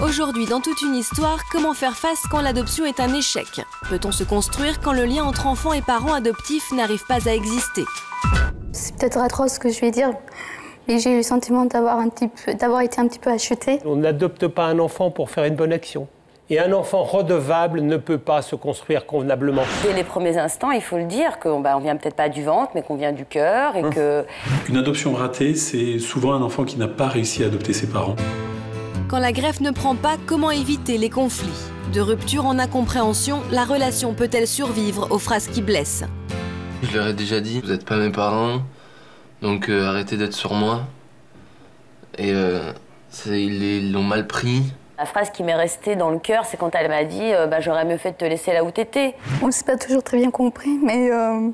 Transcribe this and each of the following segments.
Aujourd'hui, dans toute une histoire, comment faire face quand l'adoption est un échec? Peut-on se construire quand le lien entre enfants et parents adoptifs n'arrive pas à exister? C'est peut-être atroce ce que je vais dire, mais j'ai eu le sentiment d'avoir été un petit peu achetée. On n'adopte pas un enfant pour faire une bonne action. Et un enfant redevable ne peut pas se construire convenablement. Dès les premiers instants, il faut le dire, qu'on vient peut-être pas du ventre, mais qu'on vient du cœur et que... Une adoption ratée, c'est souvent un enfant qui n'a pas réussi à adopter ses parents. Quand la greffe ne prend pas, comment éviter les conflits? De rupture en incompréhension, la relation peut-elle survivre aux phrases qui blessent? Je leur ai déjà dit, vous n'êtes pas mes parents, donc arrêtez d'être sur moi. Et ils l'ont mal pris. La phrase qui m'est restée dans le cœur, c'est quand elle m'a dit j'aurais mieux fait de te laisser là où t'étais. On ne s'est pas toujours très bien compris, mais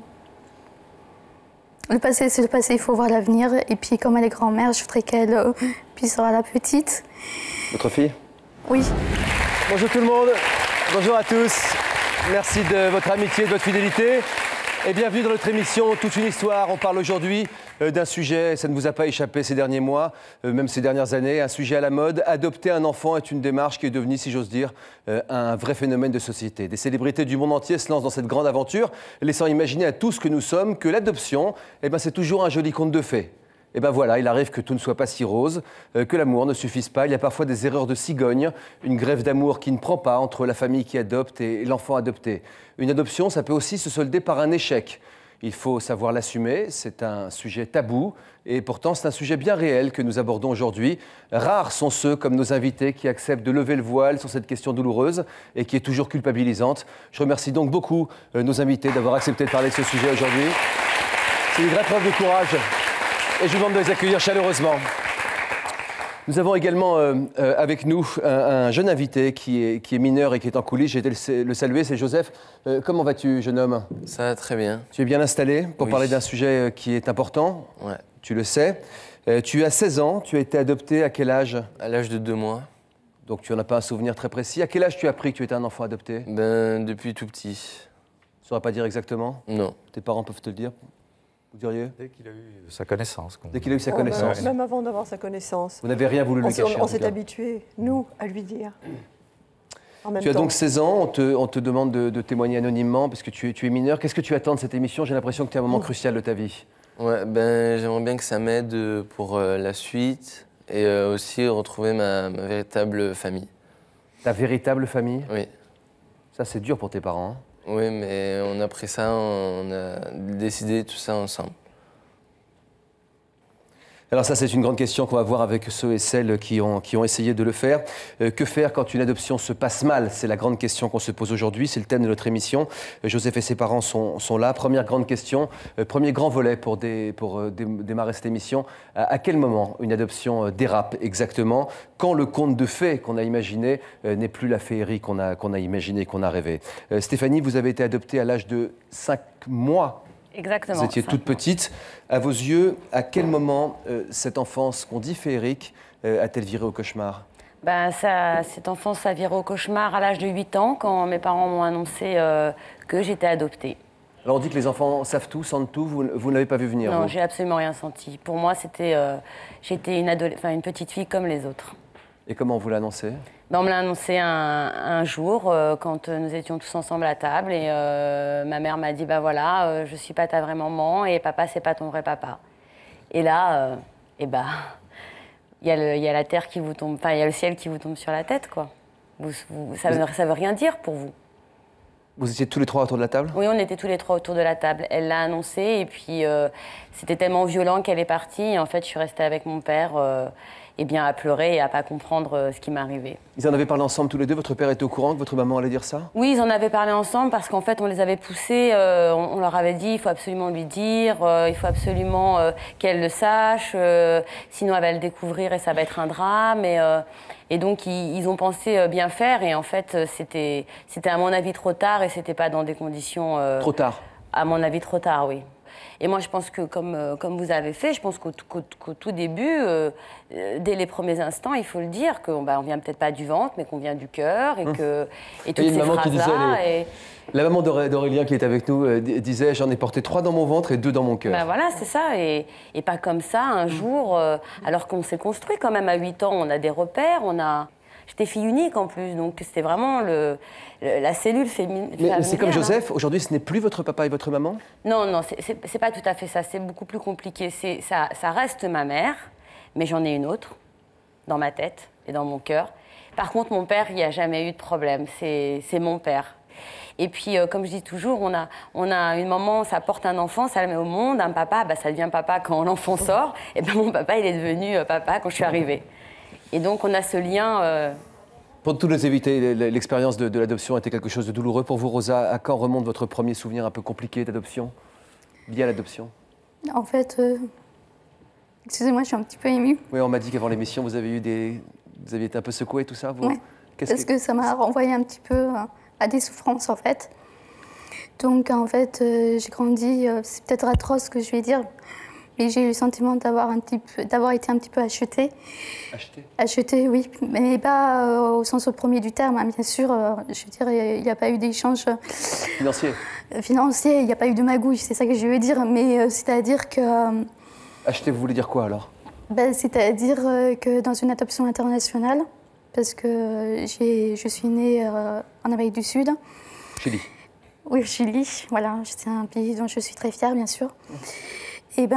le passé, c'est le passé, il faut voir l'avenir. Et puis, comme elle est grand-mère, je voudrais qu'elle puisse voir la petite. Votre fille? Oui. Bonjour tout le monde, bonjour à tous. Merci de votre amitié, de votre fidélité. Et bienvenue dans notre émission Toute une histoire. On parle aujourd'hui d'un sujet, ça ne vous a pas échappé ces derniers mois, même ces dernières années, un sujet à la mode. Adopter un enfant est une démarche qui est devenue, si j'ose dire, un vrai phénomène de société. Des célébrités du monde entier se lancent dans cette grande aventure, laissant imaginer à tous ce que nous sommes que l'adoption, c'est toujours un joli conte de fées. Et ben voilà, il arrive que tout ne soit pas si rose, que l'amour ne suffise pas. Il y a parfois des erreurs de cigogne, une grève d'amour qui ne prend pas entre la famille qui adopte et l'enfant adopté. Une adoption, ça peut aussi se solder par un échec. Il faut savoir l'assumer, c'est un sujet tabou et pourtant c'est un sujet bien réel que nous abordons aujourd'hui. Rares sont ceux comme nos invités qui acceptent de lever le voile sur cette question douloureuse et qui est toujours culpabilisante. Je remercie donc beaucoup nos invités d'avoir accepté de parler de ce sujet aujourd'hui. C'est une vraie preuve de courage. Et je vous demande de les accueillir chaleureusement. Nous avons également avec nous un jeune invité qui est mineur et qui est en coulisses. J'ai été le saluer, c'est Joseph. Comment vas-tu, jeune homme? Ça va très bien. Tu es bien installé pour Oui. parler d'un sujet qui est important? Ouais. Tu le sais. Tu as 16 ans, tu as été adopté à quel âge? À l'âge de 2 mois. Donc tu n'en as pas un souvenir très précis. À quel âge tu as appris que tu étais un enfant adopté? Depuis tout petit. Tu ne saurais pas dire exactement? Non. Tes parents peuvent te le dire? Vous diriez? Dès qu'il a eu sa connaissance. Dès qu'il a eu sa connaissance. Même avant d'avoir sa connaissance. Vous n'avez rien voulu lui cacher? On s'est habitués, nous, à lui dire. En même Tu as temps. donc 16 ans, on te demande de témoigner anonymement parce que tu es mineur. Qu'est-ce que tu attends de cette émission? J'ai l'impression que tu es un moment crucial de ta vie. Ouais, j'aimerais bien que ça m'aide pour la suite et aussi retrouver ma véritable famille. Ta véritable famille? Oui. Ça, c'est dur pour tes parents. Hein? Oui, mais après ça, on a décidé tout ça ensemble. Alors ça, c'est une grande question qu'on va voir avec ceux et celles qui ont essayé de le faire. Que faire quand une adoption se passe mal? C'est la grande question qu'on se pose aujourd'hui, c'est le thème de notre émission. Joseph et ses parents sont là. Première grande question, premier grand volet pour démarrer cette émission. À quel moment une adoption dérape exactement? Quand le conte de fées qu'on a imaginé n'est plus la féerie qu'on a imaginé, qu'on a rêvé. Stéphanie, vous avez été adoptée à l'âge de 5 mois. Exactement. Vous étiez toute petite. À vos yeux, à quel moment cette enfance qu'on dit féerique a-t-elle viré au cauchemar? Cette enfance a viré au cauchemar à l'âge de 8 ans, quand mes parents m'ont annoncé que j'étais adoptée. Alors on dit que les enfants savent tout, sentent tout, vous ne l'avez pas vu venir? Non, vous j'ai absolument rien senti. Pour moi, j'étais une petite fille comme les autres. Et comment on vous l'a annoncé? On me l'a annoncé un jour, quand nous étions tous ensemble à table, et ma mère m'a dit, je ne suis pas ta vraie maman, et papa, c'est pas ton vrai papa. Et là, il y a la terre qui vous tombe, il y a le ciel qui vous tombe sur la tête, quoi. Ça veut rien dire pour vous. Vous étiez tous les trois autour de la table? Oui, on était tous les trois autour de la table. Elle l'a annoncé, et puis c'était tellement violent qu'elle est partie, et en fait, je suis restée avec mon père, à pleurer et à pas comprendre ce qui m'arrivait. Ils en avaient parlé ensemble tous les deux? Votre père était au courant que votre maman allait dire ça? Oui, ils en avaient parlé ensemble parce qu'en fait, on les avait poussés. On leur avait dit, il faut absolument lui dire, il faut absolument qu'elle le sache, sinon elle va le découvrir et ça va être un drame. Et donc, ils ont pensé bien faire. Et en fait, c'était à mon avis trop tard et c'était pas dans des conditions... Trop tard? À mon avis, trop tard, oui. Et moi, je pense que, comme vous avez fait, je pense qu'au tout début, dès les premiers instants, il faut le dire, qu'on vient peut-être pas du ventre, mais qu'on vient du cœur, et toutes ces phrases-là... La maman d'Aurélien qui est avec nous disait « J'en ai porté 3 dans mon ventre et 2 dans mon cœur ». Voilà, c'est ça. Et pas comme ça, un jour, alors qu'on s'est construit quand même à 8 ans, on a des repères, on a... J'étais fille unique en plus, donc c'était vraiment la cellule féminine. Mais c'est comme Joseph, aujourd'hui ce n'est plus votre papa et votre maman? Non, non, c'est pas tout à fait ça, c'est beaucoup plus compliqué. Ça reste ma mère, mais j'en ai une autre dans ma tête et dans mon cœur. Par contre, mon père, il n'y a jamais eu de problème, c'est mon père. Et puis, comme je dis toujours, on a une maman, ça porte un enfant, ça le met au monde. Un papa, bah, ça devient papa quand l'enfant sort. Et ben mon papa, il est devenu papa quand je suis arrivée. Et donc, on a ce lien... Pour tous nos invités, l'expérience de l'adoption était quelque chose de douloureux pour vous, Rosa. À quand remonte votre premier souvenir un peu compliqué d'adoption, lié à l'adoption? En fait, excusez-moi, je suis un petit peu émue. Oui, on m'a dit qu'avant l'émission, vous aviez été un peu secoué, tout ça. Oui, parce que ça m'a renvoyé un petit peu à des souffrances, en fait. Donc, en fait, j'ai grandi, c'est peut-être atroce ce que je vais dire, mais j'ai eu le sentiment d'avoir été un petit peu achetée. Achetée? Achetée, oui, mais pas au sens premier du terme, hein, bien sûr. Je veux dire, il n'y a pas eu d'échange financier, il n'y a pas eu de magouille, c'est ça que je veux dire, mais c'est-à-dire que... Acheter, vous voulez dire quoi alors? C'est-à-dire que dans une adoption internationale, parce que je suis née en Amérique du Sud. Chili. Oui, au Chili, voilà, c'est un pays dont je suis très fière, bien sûr. Et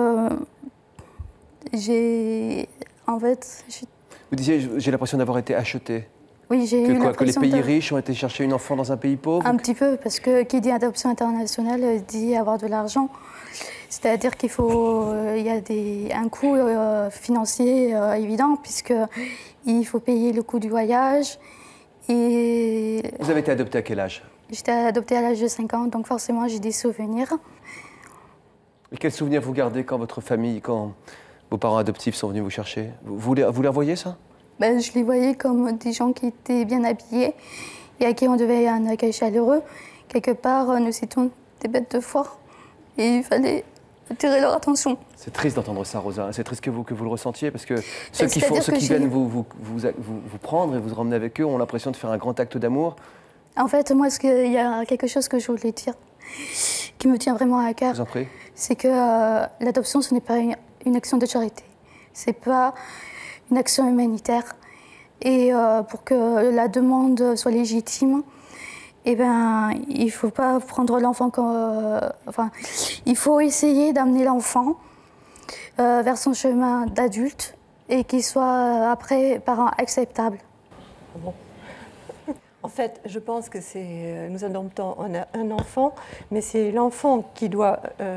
en fait... Vous disiez, j'ai l'impression d'avoir été achetée. Oui, j'ai eu l'impression que les pays riches ont été chercher une enfant dans un pays pauvre? Un petit peu, parce que qui dit adoption internationale dit avoir de l'argent. C'est-à-dire qu'il y a un coût financier évident, puisqu'il faut payer le coût du voyage. Et... Vous avez été adoptée à quel âge? J'étais adoptée à l'âge de 5 ans, donc forcément j'ai des souvenirs. Et quels souvenirs vous gardez quand vos parents adoptifs sont venus vous chercher? Vous les revoyez, ça? Je les voyais comme des gens qui étaient bien habillés et à qui on devait un accueil chaleureux. Quelque part, nous étions des bêtes de foire et il fallait attirer leur attention. C'est triste d'entendre ça, Rosa. C'est triste que vous le ressentiez, parce que ceux qui viennent vous prendre et vous ramener avec eux ont l'impression de faire un grand acte d'amour. En fait, moi, il y a quelque chose que je voulais dire qui me tient vraiment à cœur. Je vous en prie. C'est que l'adoption, ce n'est pas une action de charité. C'est pas une action humanitaire. Et pour que la demande soit légitime, il ne faut pas prendre l'enfant comme... il faut essayer d'amener l'enfant vers son chemin d'adulte et qu'il soit après parent acceptable. Bon. En fait, je pense que nous adoptons un enfant, mais c'est l'enfant qui doit...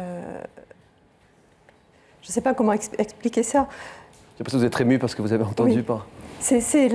je ne sais pas comment expliquer ça. J'ai l'impression que vous êtes ému parce que vous avez entendu par... C'est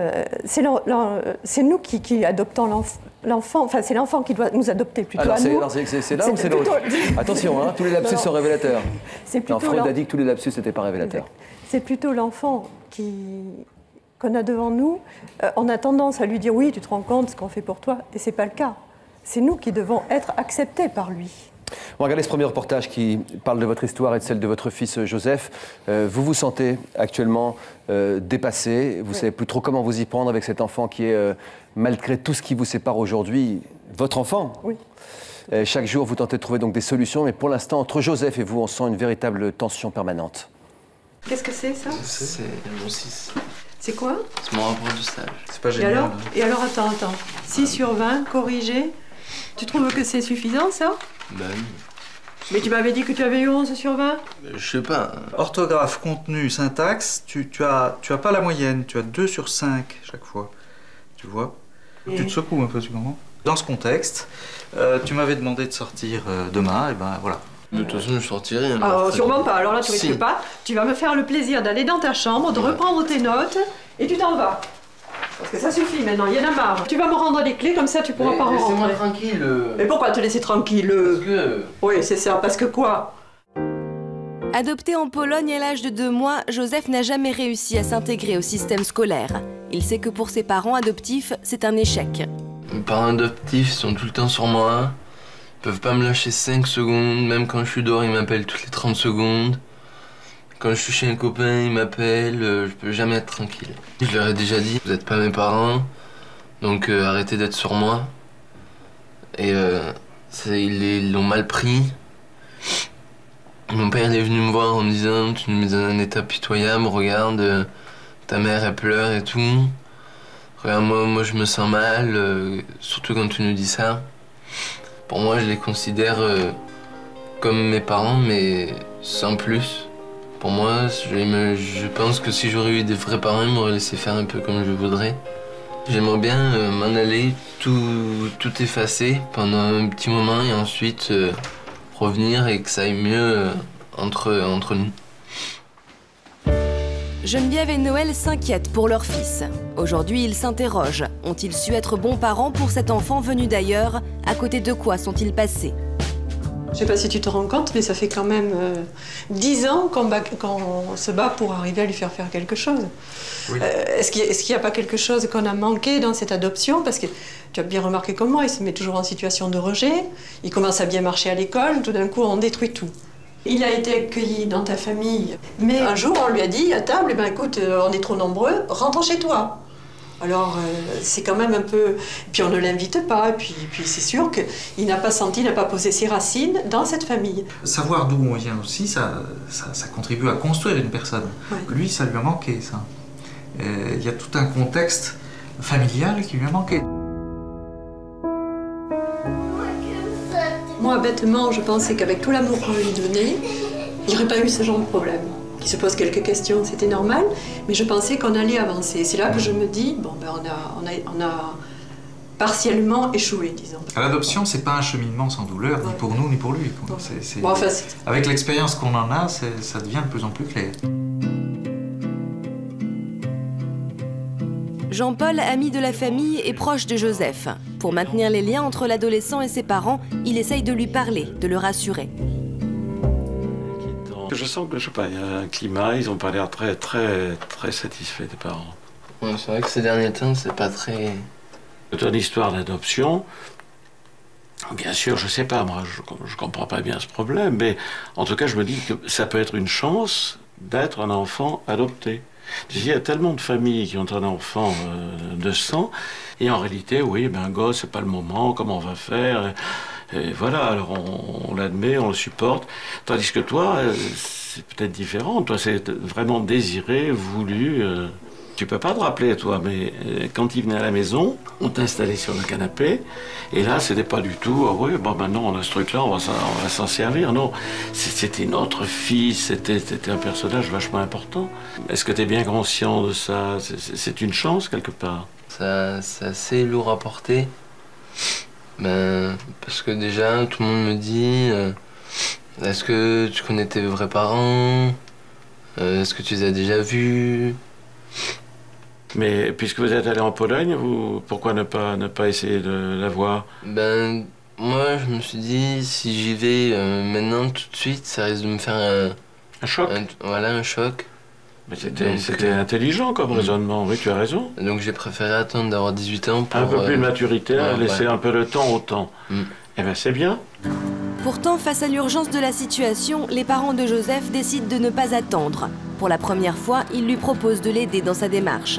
nous qui adoptons l'enfant, enfin c'est l'enfant qui doit nous adopter plutôt. Alors, à nous. C'est là ou c'est l'autre? Attention, tous les lapsus sont révélateurs. Freud a dit que tous les lapsus n'étaient pas révélateurs. C'est plutôt l'enfant qu'on a devant nous. On a tendance à lui dire oui, tu te rends compte de ce qu'on fait pour toi, et c'est pas le cas. C'est nous qui devons être acceptés par lui. On va regarder ce premier reportage qui parle de votre histoire et de celle de votre fils Joseph. Vous vous sentez actuellement dépassé, vous ne savez plus trop comment vous y prendre avec cet enfant qui est, malgré tout ce qui vous sépare aujourd'hui, votre enfant. Oui. Chaque jour, vous tentez de trouver donc des solutions, mais pour l'instant, entre Joseph et vous, on sent une véritable tension permanente. Qu'est-ce que c'est, ça? C'est mon 6. C'est quoi? C'est mon rapport du stage. C'est pas génial. Et alors, attends. 6 sur 20, corrigé. Tu trouves que c'est suffisant, ça? Ben oui. Mais tu m'avais dit que tu avais eu 11 sur 20? Je sais pas. Orthographe, contenu, syntaxe, tu as pas la moyenne, tu as 2 sur 5 chaque fois. Tu vois? Tu te secoues un peu, tu comprends? Dans ce contexte, tu m'avais demandé de sortir demain, et ben voilà. De toute façon, je sortirai. Ah, sûrement pas. Alors là, tu risques pas. Tu vas me faire le plaisir d'aller dans ta chambre, de reprendre tes notes, et tu t'en vas. Parce que ça suffit maintenant, il y en a marre. Tu vas me rendre les clés, comme ça tu pourras pas rentrer. Laissez-moi tranquille. Mais pourquoi te laisser tranquille? Parce que... Oui, c'est ça, parce que quoi? Adopté en Pologne à l'âge de 2 mois, Joseph n'a jamais réussi à s'intégrer au système scolaire. Il sait que pour ses parents adoptifs, c'est un échec. Mes parents adoptifs sont tout le temps sur moi. Ils peuvent pas me lâcher 5 secondes. Même quand je suis dehors, ils m'appellent toutes les 30 secondes. Quand je suis chez un copain, il m'appelle, je peux jamais être tranquille. Je leur ai déjà dit, vous n'êtes pas mes parents, donc arrêtez d'être sur moi. Et ils l'ont mal pris. Mon père il est venu me voir en me disant, tu nous mets dans un état pitoyable, regarde, ta mère elle pleure et tout. Ouais, moi, je me sens mal, surtout quand tu nous dis ça. Pour moi, je les considère comme mes parents, mais sans plus. Pour moi, je pense que si j'aurais eu des vrais parents, ils m'auraient laissé faire un peu comme je voudrais. J'aimerais bien m'en aller, tout effacer pendant un petit moment et ensuite revenir et que ça aille mieux entre nous. Geneviève et Noël s'inquiètent pour leur fils. Aujourd'hui, ils s'interrogent. Ont-ils su être bons parents pour cet enfant venu d'ailleurs? À côté de quoi sont-ils passés? Je sais pas si tu te rends compte, mais ça fait quand même 10 ans qu'on se bat pour arriver à lui faire quelque chose. Oui. Est-ce qu'il n'y a pas quelque chose qu'on a manqué dans cette adoption? Parce que tu as bien remarqué comme moi, il se met toujours en situation de rejet, il commence à bien marcher à l'école, tout d'un coup on détruit tout. Il a été accueilli dans ta famille, mais un jour on lui a dit à table, eh ben, écoute, on est trop nombreux, rentre chez toi. Alors c'est quand même un peu... Puis on ne l'invite pas, et puis c'est sûr qu'il n'a pas senti, il n'a pas posé ses racines dans cette famille. Savoir d'où on vient aussi, ça contribue à construire une personne. Ouais. Lui, ça lui a manqué, ça. Il y a tout un contexte familial qui lui a manqué. Moi, bêtement, je pensais qu'avec tout l'amour qu'on lui donnait, il n'y aurait pas eu ce genre de problème. Qu'il se pose quelques questions, c'était normal, mais je pensais qu'on allait avancer. C'est là que je me dis, bon, ben on a partiellement échoué, disons. L'adoption, c'est pas un cheminement sans douleur, ni pour nous, ni pour lui. Bon, enfin, avec l'expérience qu'on en a, ça devient de plus en plus clair. Jean-Paul, ami de la famille, est proche de Joseph. Pour maintenir les liens entre l'adolescent et ses parents, il essaye de lui parler, de le rassurer. Je sens que, je sais pas, il y a un climat, ils ont pas l'air très satisfaits des parents. Ouais, c'est vrai que ces derniers temps, c'est pas très... Ton histoire d'adoption, bien sûr, je sais pas, moi, je comprends pas bien ce problème, mais en tout cas, je me dis que ça peut être une chance d'être un enfant adopté. Il y a tellement de familles qui ont un enfant de sang, et en réalité, oui, ben, un gosse, c'est pas le moment, comment on va faire? Et voilà, alors on l'admet, on le supporte. Tandis que toi, c'est peut-être différent. Toi, c'est vraiment désiré, voulu. Tu peux pas te rappeler, toi, mais quand il venait à la maison, on t'installait sur le canapé. Et là, c'était pas du tout, ah oui, bon, maintenant on a ce truc-là, on va s'en servir. Non, c'était notre fils, c'était un personnage vachement important. Est-ce que tu es bien conscient de ça? C'est une chance, quelque part? C'est assez lourd à porter. Ben, parce que déjà, tout le monde me dit est-ce que tu connais tes vrais parents? Est-ce que tu les as déjà vus? Mais puisque vous êtes allé en Pologne, pourquoi ne pas essayer de la voir? Ben, moi, je me suis dit, si j'y vais maintenant, tout de suite, ça risque de me faire un choc. Voilà, un choc. Mais c'était intelligent comme raisonnement, oui, tu as raison. Donc j'ai préféré attendre d'avoir 18 ans pour... Un peu plus de maturité, laisser un peu le temps au temps. Eh bien, c'est bien. Pourtant, face à l'urgence de la situation, les parents de Joseph décident de ne pas attendre. Pour la première fois, ils lui proposent de l'aider dans sa démarche.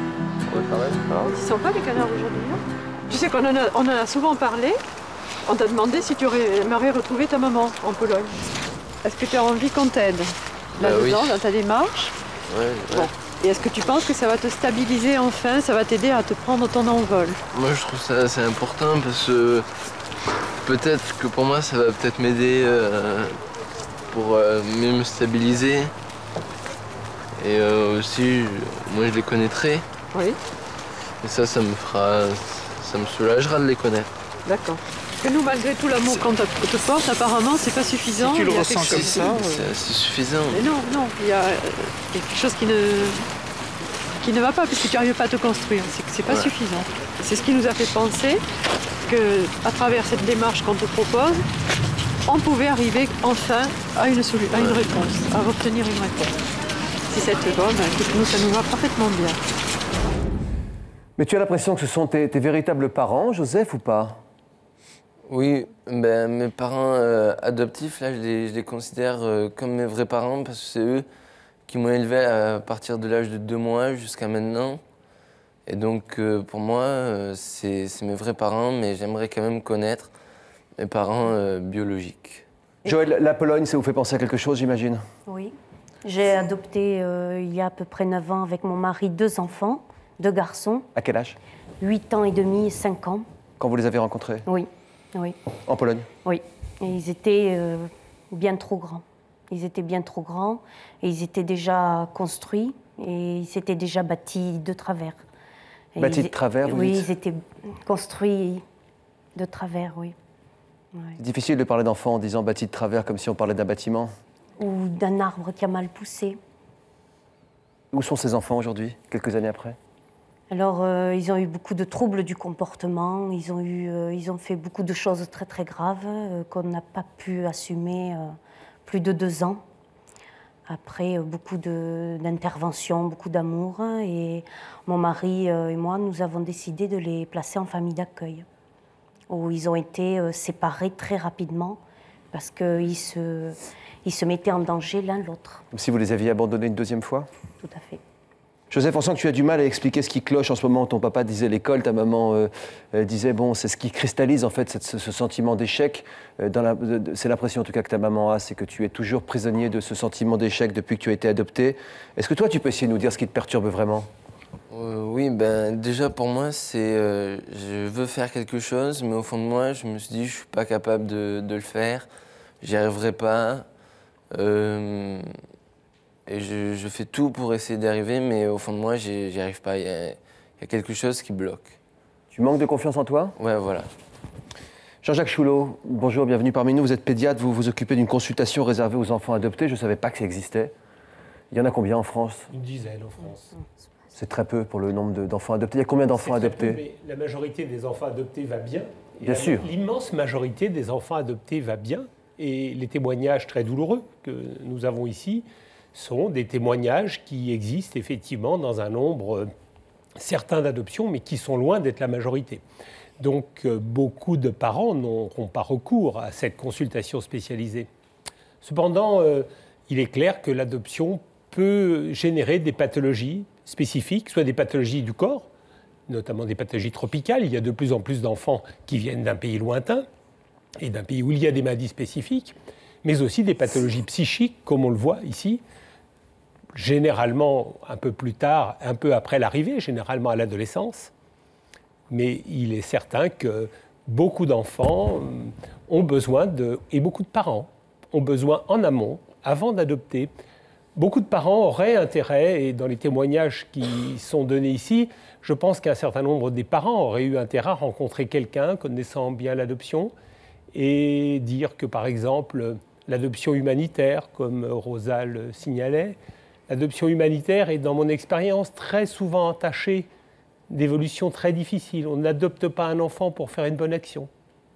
Ils sont pas les canards aujourd'hui, non? Tu sais qu'on en a souvent parlé. On t'a demandé si tu aimerais retrouver ta maman en Pologne. Est-ce que tu as envie qu'on t'aide là-dedans, oui, dans ta démarche? Ouais. Bon. Et est-ce que tu penses que ça va te stabiliser enfin, ça va t'aider à te prendre ton envol? Moi, je trouve ça assez important parce que peut-être que pour moi, ça va peut-être m'aider pour mieux me stabiliser. Et aussi, moi, je les connaîtrai. Oui. Et ça me soulagera de les connaître. D'accord. Parce que nous, malgré tout l'amour qu'on te porte, apparemment, c'est pas suffisant. Si tu le ressens comme ça, c'est suffisant. Mais non, il y a quelque chose qui ne va pas, puisque tu n'arrives pas à te construire. C'est pas suffisant. C'est ce qui nous a fait penser qu'à travers cette démarche qu'on te propose, on pouvait arriver enfin à une réponse, à obtenir une réponse. Si cette bonne, écoute, nous, ça nous va parfaitement bien. Mais tu as l'impression que ce sont tes véritables parents, Joseph, ou pas? Oui, ben, mes parents adoptifs, là, je les considère comme mes vrais parents parce que c'est eux qui m'ont élevé à partir de l'âge de 2 mois jusqu'à maintenant. Et donc, pour moi, c'est mes vrais parents, mais j'aimerais quand même connaître mes parents biologiques. Joël, la Pologne, ça vous fait penser à quelque chose, j'imagine? Oui. J'ai adopté il y a à peu près 9 ans avec mon mari 2 enfants, 2 garçons. À quel âge? 8 ans et demi et 5 ans. Quand vous les avez rencontrés? Oui, oui. En Pologne? Oui, et ils étaient bien trop grands. Ils étaient bien trop grands et ils étaient déjà construits et ils s'étaient déjà bâtis de travers. Bâtis de travers, vous dites? Oui, ils étaient construits de travers, oui. Ouais. C'est difficile de parler d'enfants en disant bâtis de travers comme si on parlait d'un bâtiment? Ou d'un arbre qui a mal poussé. Où sont ces enfants aujourd'hui, quelques années après? Alors, ils ont eu beaucoup de troubles du comportement, ils ont fait beaucoup de choses très très graves qu'on n'a pas pu assumer plus de 2 ans. Après, beaucoup d'interventions, beaucoup d'amour. Et mon mari et moi, nous avons décidé de les placer en famille d'accueil, où ils ont été séparés très rapidement parce qu'ils se mettaient en danger l'un l'autre. Comme si vous les aviez abandonnés une deuxième fois? Tout à fait. Joseph, on sent que tu as du mal à expliquer ce qui cloche en ce moment. Ton papa disait l'école, ta maman disait, bon, c'est ce qui cristallise en fait ce sentiment d'échec. C'est l'impression en tout cas que ta maman a, c'est que tu es toujours prisonnier de ce sentiment d'échec depuis que tu as été adopté. Est-ce que toi, tu peux essayer de nous dire ce qui te perturbe vraiment? Oui, ben déjà pour moi, c'est je veux faire quelque chose, mais au fond de moi, je me suis dit, je suis pas capable de le faire, j'y arriverai pas. Et je fais tout pour essayer d'y arriver, mais au fond de moi, j'y arrive pas. Il y a quelque chose qui bloque. Tu manques de confiance en toi? Ouais, voilà. Jean-Jacques Choulot, bonjour, bienvenue parmi nous. Vous êtes pédiatre, vous vous occupez d'une consultation réservée aux enfants adoptés. Je ne savais pas que ça existait. Il y en a combien en France? Une dizaine en France. C'est très peu pour le nombre d'enfants adoptés. Il y a combien d'enfants adoptés? Peu, mais la majorité des enfants adoptés va bien. Bien sûr. L'immense majorité des enfants adoptés va bien. Et les témoignages très douloureux que nous avons ici sont des témoignages qui existent effectivement dans un nombre certain d'adoptions, mais qui sont loin d'être la majorité. Donc beaucoup de parents n'auront pas recours à cette consultation spécialisée. Cependant, il est clair que l'adoption peut générer des pathologies spécifiques, soit des pathologies du corps, notamment des pathologies tropicales. Il y a de plus en plus d'enfants qui viennent d'un pays lointain et d'un pays où il y a des maladies spécifiques, mais aussi des pathologies psychiques, comme on le voit ici, généralement un peu plus tard, un peu après l'arrivée, généralement à l'adolescence. Mais il est certain que beaucoup d'enfants ont besoin et beaucoup de parents ont besoin en amont, avant d'adopter. Beaucoup de parents auraient intérêt, et dans les témoignages qui sont donnés ici, je pense qu'un certain nombre des parents auraient eu intérêt à rencontrer quelqu'un connaissant bien l'adoption et dire que, par exemple, l'adoption humanitaire, comme Rosa le signalait, l'adoption humanitaire est, dans mon expérience, très souvent entachée d'évolutions très difficiles. On n'adopte pas un enfant pour faire une bonne action.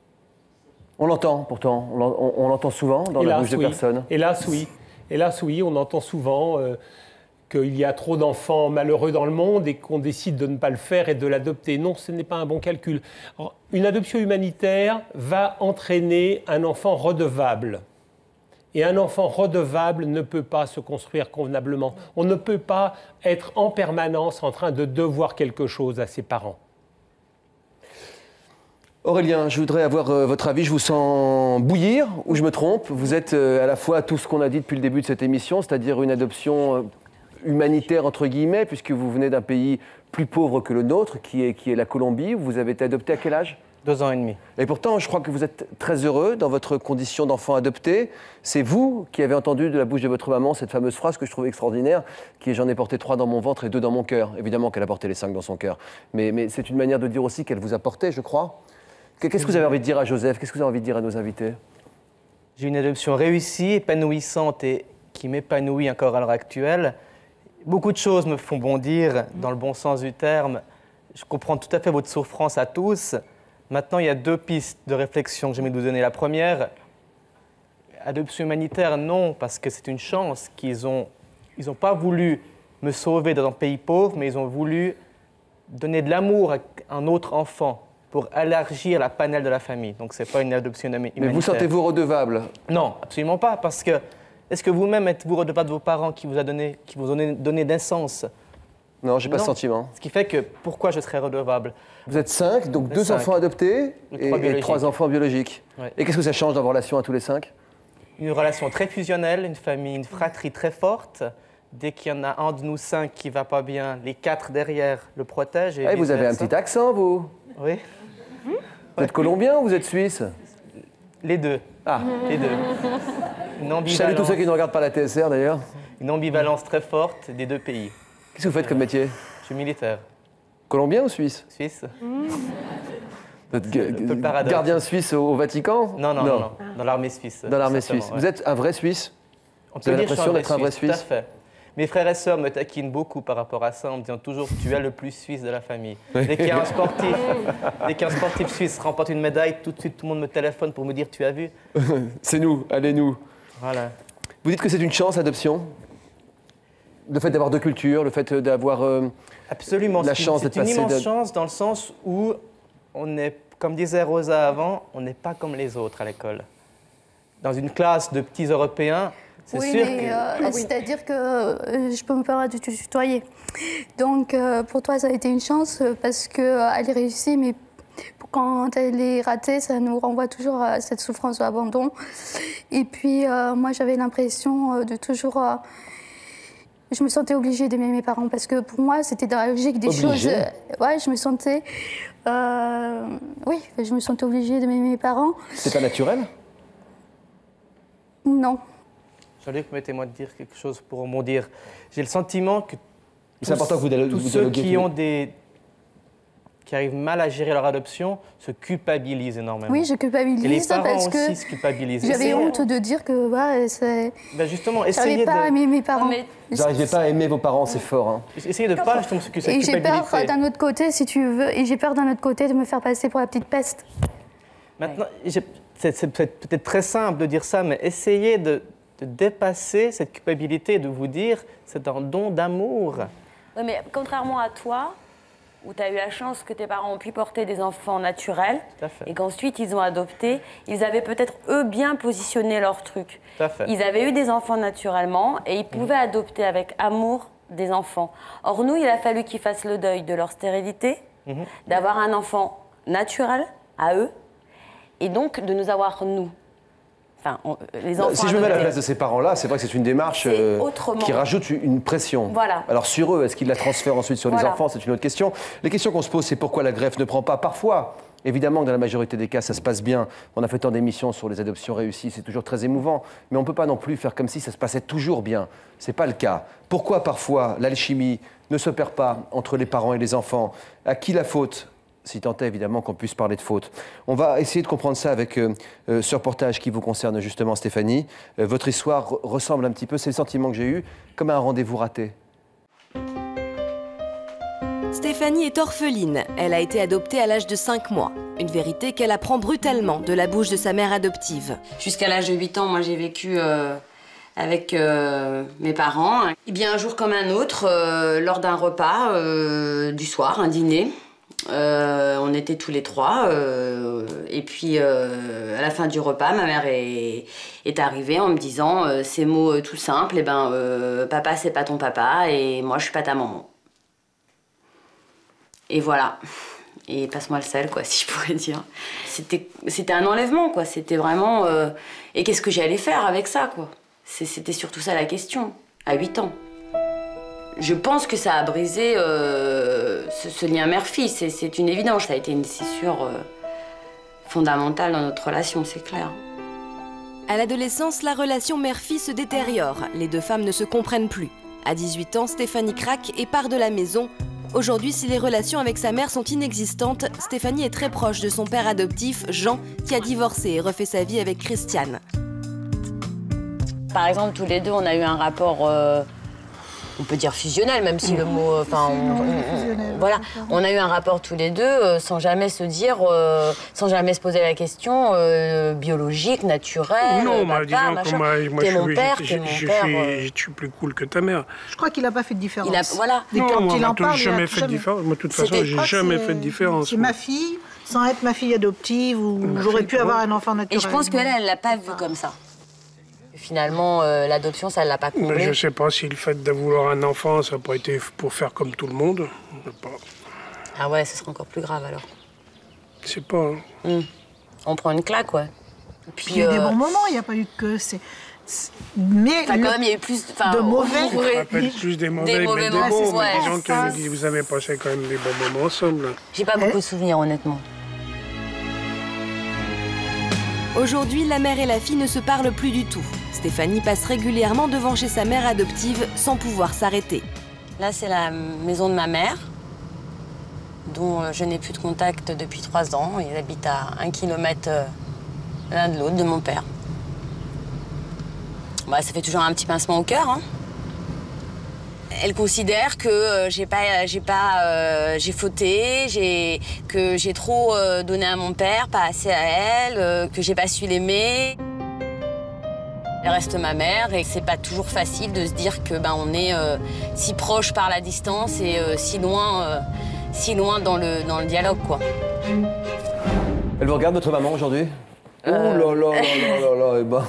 On l'entend pourtant, on l'entend souvent dans la bouche de personnes. Hélas, oui. Hélas, oui, on entend souvent qu'il y a trop d'enfants malheureux dans le monde et qu'on décide de ne pas le faire et de l'adopter. Non, ce n'est pas un bon calcul. Alors, une adoption humanitaire va entraîner un enfant redevable. Et un enfant redevable ne peut pas se construire convenablement. On ne peut pas être en permanence en train de devoir quelque chose à ses parents. Aurélien, je voudrais avoir votre avis. Je vous sens bouillir, ou je me trompe? Vous êtes à la fois tout ce qu'on a dit depuis le début de cette émission, c'est-à-dire une adoption humanitaire, entre guillemets, puisque vous venez d'un pays plus pauvre que le nôtre, qui est la Colombie. Vous avez été adopté à quel âge? 2 ans et demi. Et pourtant, je crois que vous êtes très heureux dans votre condition d'enfant adopté. C'est vous qui avez entendu de la bouche de votre maman cette fameuse phrase que je trouve extraordinaire, qui est « j'en ai porté 3 dans mon ventre et 2 dans mon cœur ». Évidemment qu'elle a porté les 5 dans son cœur. Mais c'est une manière de dire aussi qu'elle vous a porté, je crois. Qu'est-ce que vous avez envie de dire à Joseph? Qu'est-ce que vous avez envie de dire à nos invités? J'ai une adoption réussie, épanouissante et qui m'épanouit encore à l'heure actuelle. Beaucoup de choses me font bondir, dans le bon sens du terme. Je comprends tout à fait votre souffrance à tous. Maintenant, il y a 2 pistes de réflexion que j'aimerais vous donner. La première, adoption humanitaire, non, parce que c'est une chance qu'ils n'ont pas voulu me sauver dans un pays pauvre, mais ils ont voulu donner de l'amour à un autre enfant pour élargir la panel de la famille. Donc, ce n'est pas une adoption humanitaire. Mais vous sentez-vous redevable? Non, absolument pas, parce que est-ce que vous-même êtes-vous redevable de vos parents qui vous ont donné naissance? Non, j'ai pas ce sentiment. Ce qui fait que, pourquoi je serais redevable? Vous êtes 5, donc 2 enfants adoptés et 3 enfants biologiques. Ouais. Et qu'est-ce que ça change dans vos relations à tous les 5? Une relation très fusionnelle, une famille, une fratrie très forte, Dès qu'il y en a un de nous 5 qui ne va pas bien, les 4 derrière le protègent. Et vous avez un petit accent, vous? Oui. Vous êtes colombien ou vous êtes suisse? Les deux. Ah. Les deux. Je salue tous ceux qui ne regardent pas la TSR, d'ailleurs. Une ambivalence très forte des deux pays. Qu'est-ce que vous faites comme métier? Je suis militaire. Colombien ou suisse? Suisse. Vous êtes gardien suisse au Vatican? Non, non, non, dans l'armée suisse. Dans l'armée suisse. Ouais. Vous êtes un vrai Suisse? On peut dire que je suis un vrai Suisse. Tout à fait. Mes frères et sœurs me taquinent beaucoup par rapport à ça en me disant toujours tu es le plus suisse de la famille. Dès qu'il y a un sportif suisse remporte une médaille, tout de suite tout le monde me téléphone pour me dire tu as vu? C'est nous, allez nous. Voilà. Vous dites que c'est une chance l'adoption? Le fait d'avoir deux cultures, le fait d'avoir absolument la chance d'être passé. C'est une immense chance dans le sens où on est, comme disait Rosa avant, on n'est pas comme les autres à l'école. Dans une classe de petits Européens. Oui, mais c'est-à-dire que je peux me permettre de te tutoyer. Donc, pour toi, ça a été une chance parce qu'elle est réussie, mais quand elle est ratée, ça nous renvoie toujours à cette souffrance de l'abandon. Et puis, moi, j'avais l'impression de toujours... je me sentais obligée d'aimer mes parents parce que pour moi, c'était dans la logique des choses. Ouais, je me sentais... oui, je me sentais obligée d'aimer mes parents. C'est pas naturel? Non. Jean-Luc, permettez-moi de dire quelque chose pour rebondir. J'ai le sentiment que c'est important que tous ceux qui arrivent mal à gérer leur adoption se culpabilisent énormément. Oui, je culpabilise et les parents parce aussi que se culpabilisent. J'avais honte de dire que c'est... Ben justement, essayez pas à aimer mes parents. Vous n'arrivez pas à aimer vos parents, c'est fort. Hein. Essayez de ne pas justement se culpabiliser. Et j'ai peur d'un autre côté, si tu veux, et j'ai peur d'un autre côté de me faire passer pour la petite peste. Maintenant, c'est peut-être très simple de dire ça, mais essayez de dépasser cette culpabilité et de vous dire c'est un don d'amour. Oui, mais contrairement à toi, où tu as eu la chance que tes parents ont pu porter des enfants naturels et qu'ensuite ils ont adopté, ils avaient peut-être eux bien positionné leur truc. Ils avaient eu des enfants naturellement et ils pouvaient adopter avec amour des enfants. Or nous, il a fallu qu'ils fassent le deuil de leur stérilité, d'avoir un enfant naturel à eux et donc de nous avoir nous. Enfin, les enfants si je me mets à la place de ces parents-là, c'est vrai que c'est une démarche qui rajoute une pression. Voilà. Alors sur eux, est-ce qu'ils la transfèrent ensuite sur les enfants? C'est une autre question. Les questions qu'on se pose, c'est pourquoi la greffe ne prend pas parfois. Évidemment que dans la majorité des cas, ça se passe bien. On a fait tant d'émissions sur les adoptions réussies, c'est toujours très émouvant. Mais on ne peut pas non plus faire comme si ça se passait toujours bien. Ce n'est pas le cas. Pourquoi parfois l'alchimie ne s'opère pas entre les parents et les enfants? À qui la faute? Si tant est évidemment qu'on puisse parler de faute. On va essayer de comprendre ça avec ce reportage qui vous concerne justement, Stéphanie. Votre histoire ressemble un petit peu, c'est le sentiment que j'ai eu, comme un rendez-vous raté. Stéphanie est orpheline. Elle a été adoptée à l'âge de 5 mois. Une vérité qu'elle apprend brutalement de la bouche de sa mère adoptive. Jusqu'à l'âge de 8 ans, moi j'ai vécu avec mes parents. Et bien un jour comme un autre, lors d'un repas du soir, un dîner, on était tous les trois et puis à la fin du repas, ma mère est arrivée en me disant ces mots tout simples, papa c'est pas ton papa et moi je suis pas ta maman. Et voilà. Et passe-moi le sel, quoi, si je pourrais dire. C'était un enlèvement, quoi. C'était vraiment... Et qu'est-ce que j'allais faire avec ça, quoi? C'était surtout ça la question, à 8 ans. Je pense que ça a brisé ce lien mère-fille, c'est une évidence. Ça a été une scissure fondamentale dans notre relation, c'est clair. À l'adolescence, la relation mère-fille se détériore. Les deux femmes ne se comprennent plus. À 18 ans, Stéphanie craque et part de la maison. Aujourd'hui, si les relations avec sa mère sont inexistantes, Stéphanie est très proche de son père adoptif, Jean, qui a divorcé et refait sa vie avec Christiane. Par exemple, tous les deux, on a eu un rapport... on peut dire fusionnel, même si le mot... voilà, on a eu un rapport tous les deux sans jamais se dire, sans jamais se poser la question biologique, naturelle. Non, disons que moi je suis plus cool que ta mère. Je crois qu'il n'a pas fait de différence. Voilà. Non, moi, jamais fait de différence. Moi, de toute façon, j'ai jamais fait de différence. C'est ma fille, sans être ma fille adoptive, ou j'aurais pu avoir un enfant naturel. Et je pense qu'elle, elle l'a pas vu comme ça. Finalement, l'adoption, ça ne l'a pas comblé. Je ne sais pas si le fait de vouloir un enfant, ça n'a pas été pour faire comme tout le monde. Ah ouais, ce serait encore plus grave alors. Je sais pas. On prend une claque, ouais. Puis il y a eu des bons moments, il n'y a pas eu que... Mais quand même, il y a eu plus de mauvais. Je me rappelle plus des mauvais, mais des bons. Mais disons que vous avez passé quand même des bons moments ensemble. J'ai pas beaucoup de souvenirs, honnêtement. Aujourd'hui, la mère et la fille ne se parlent plus du tout. Stéphanie passe régulièrement devant chez sa mère adoptive sans pouvoir s'arrêter. Là, c'est la maison de ma mère, dont je n'ai plus de contact depuis 3 ans. Ils habitent à 1 kilomètre l'un de l'autre, de mon père. Bah, ça fait toujours un petit pincement au cœur. Hein. Elle considère que j'ai fauté, que j'ai trop donné à mon père, pas assez à elle, que j'ai pas su l'aimer. Elle reste ma mère et c'est pas toujours facile de se dire que on est si proche par la distance et si loin dans le dialogue, quoi. Elle vous regarde, votre maman, aujourd'hui? Oh là là là là là, eh ben.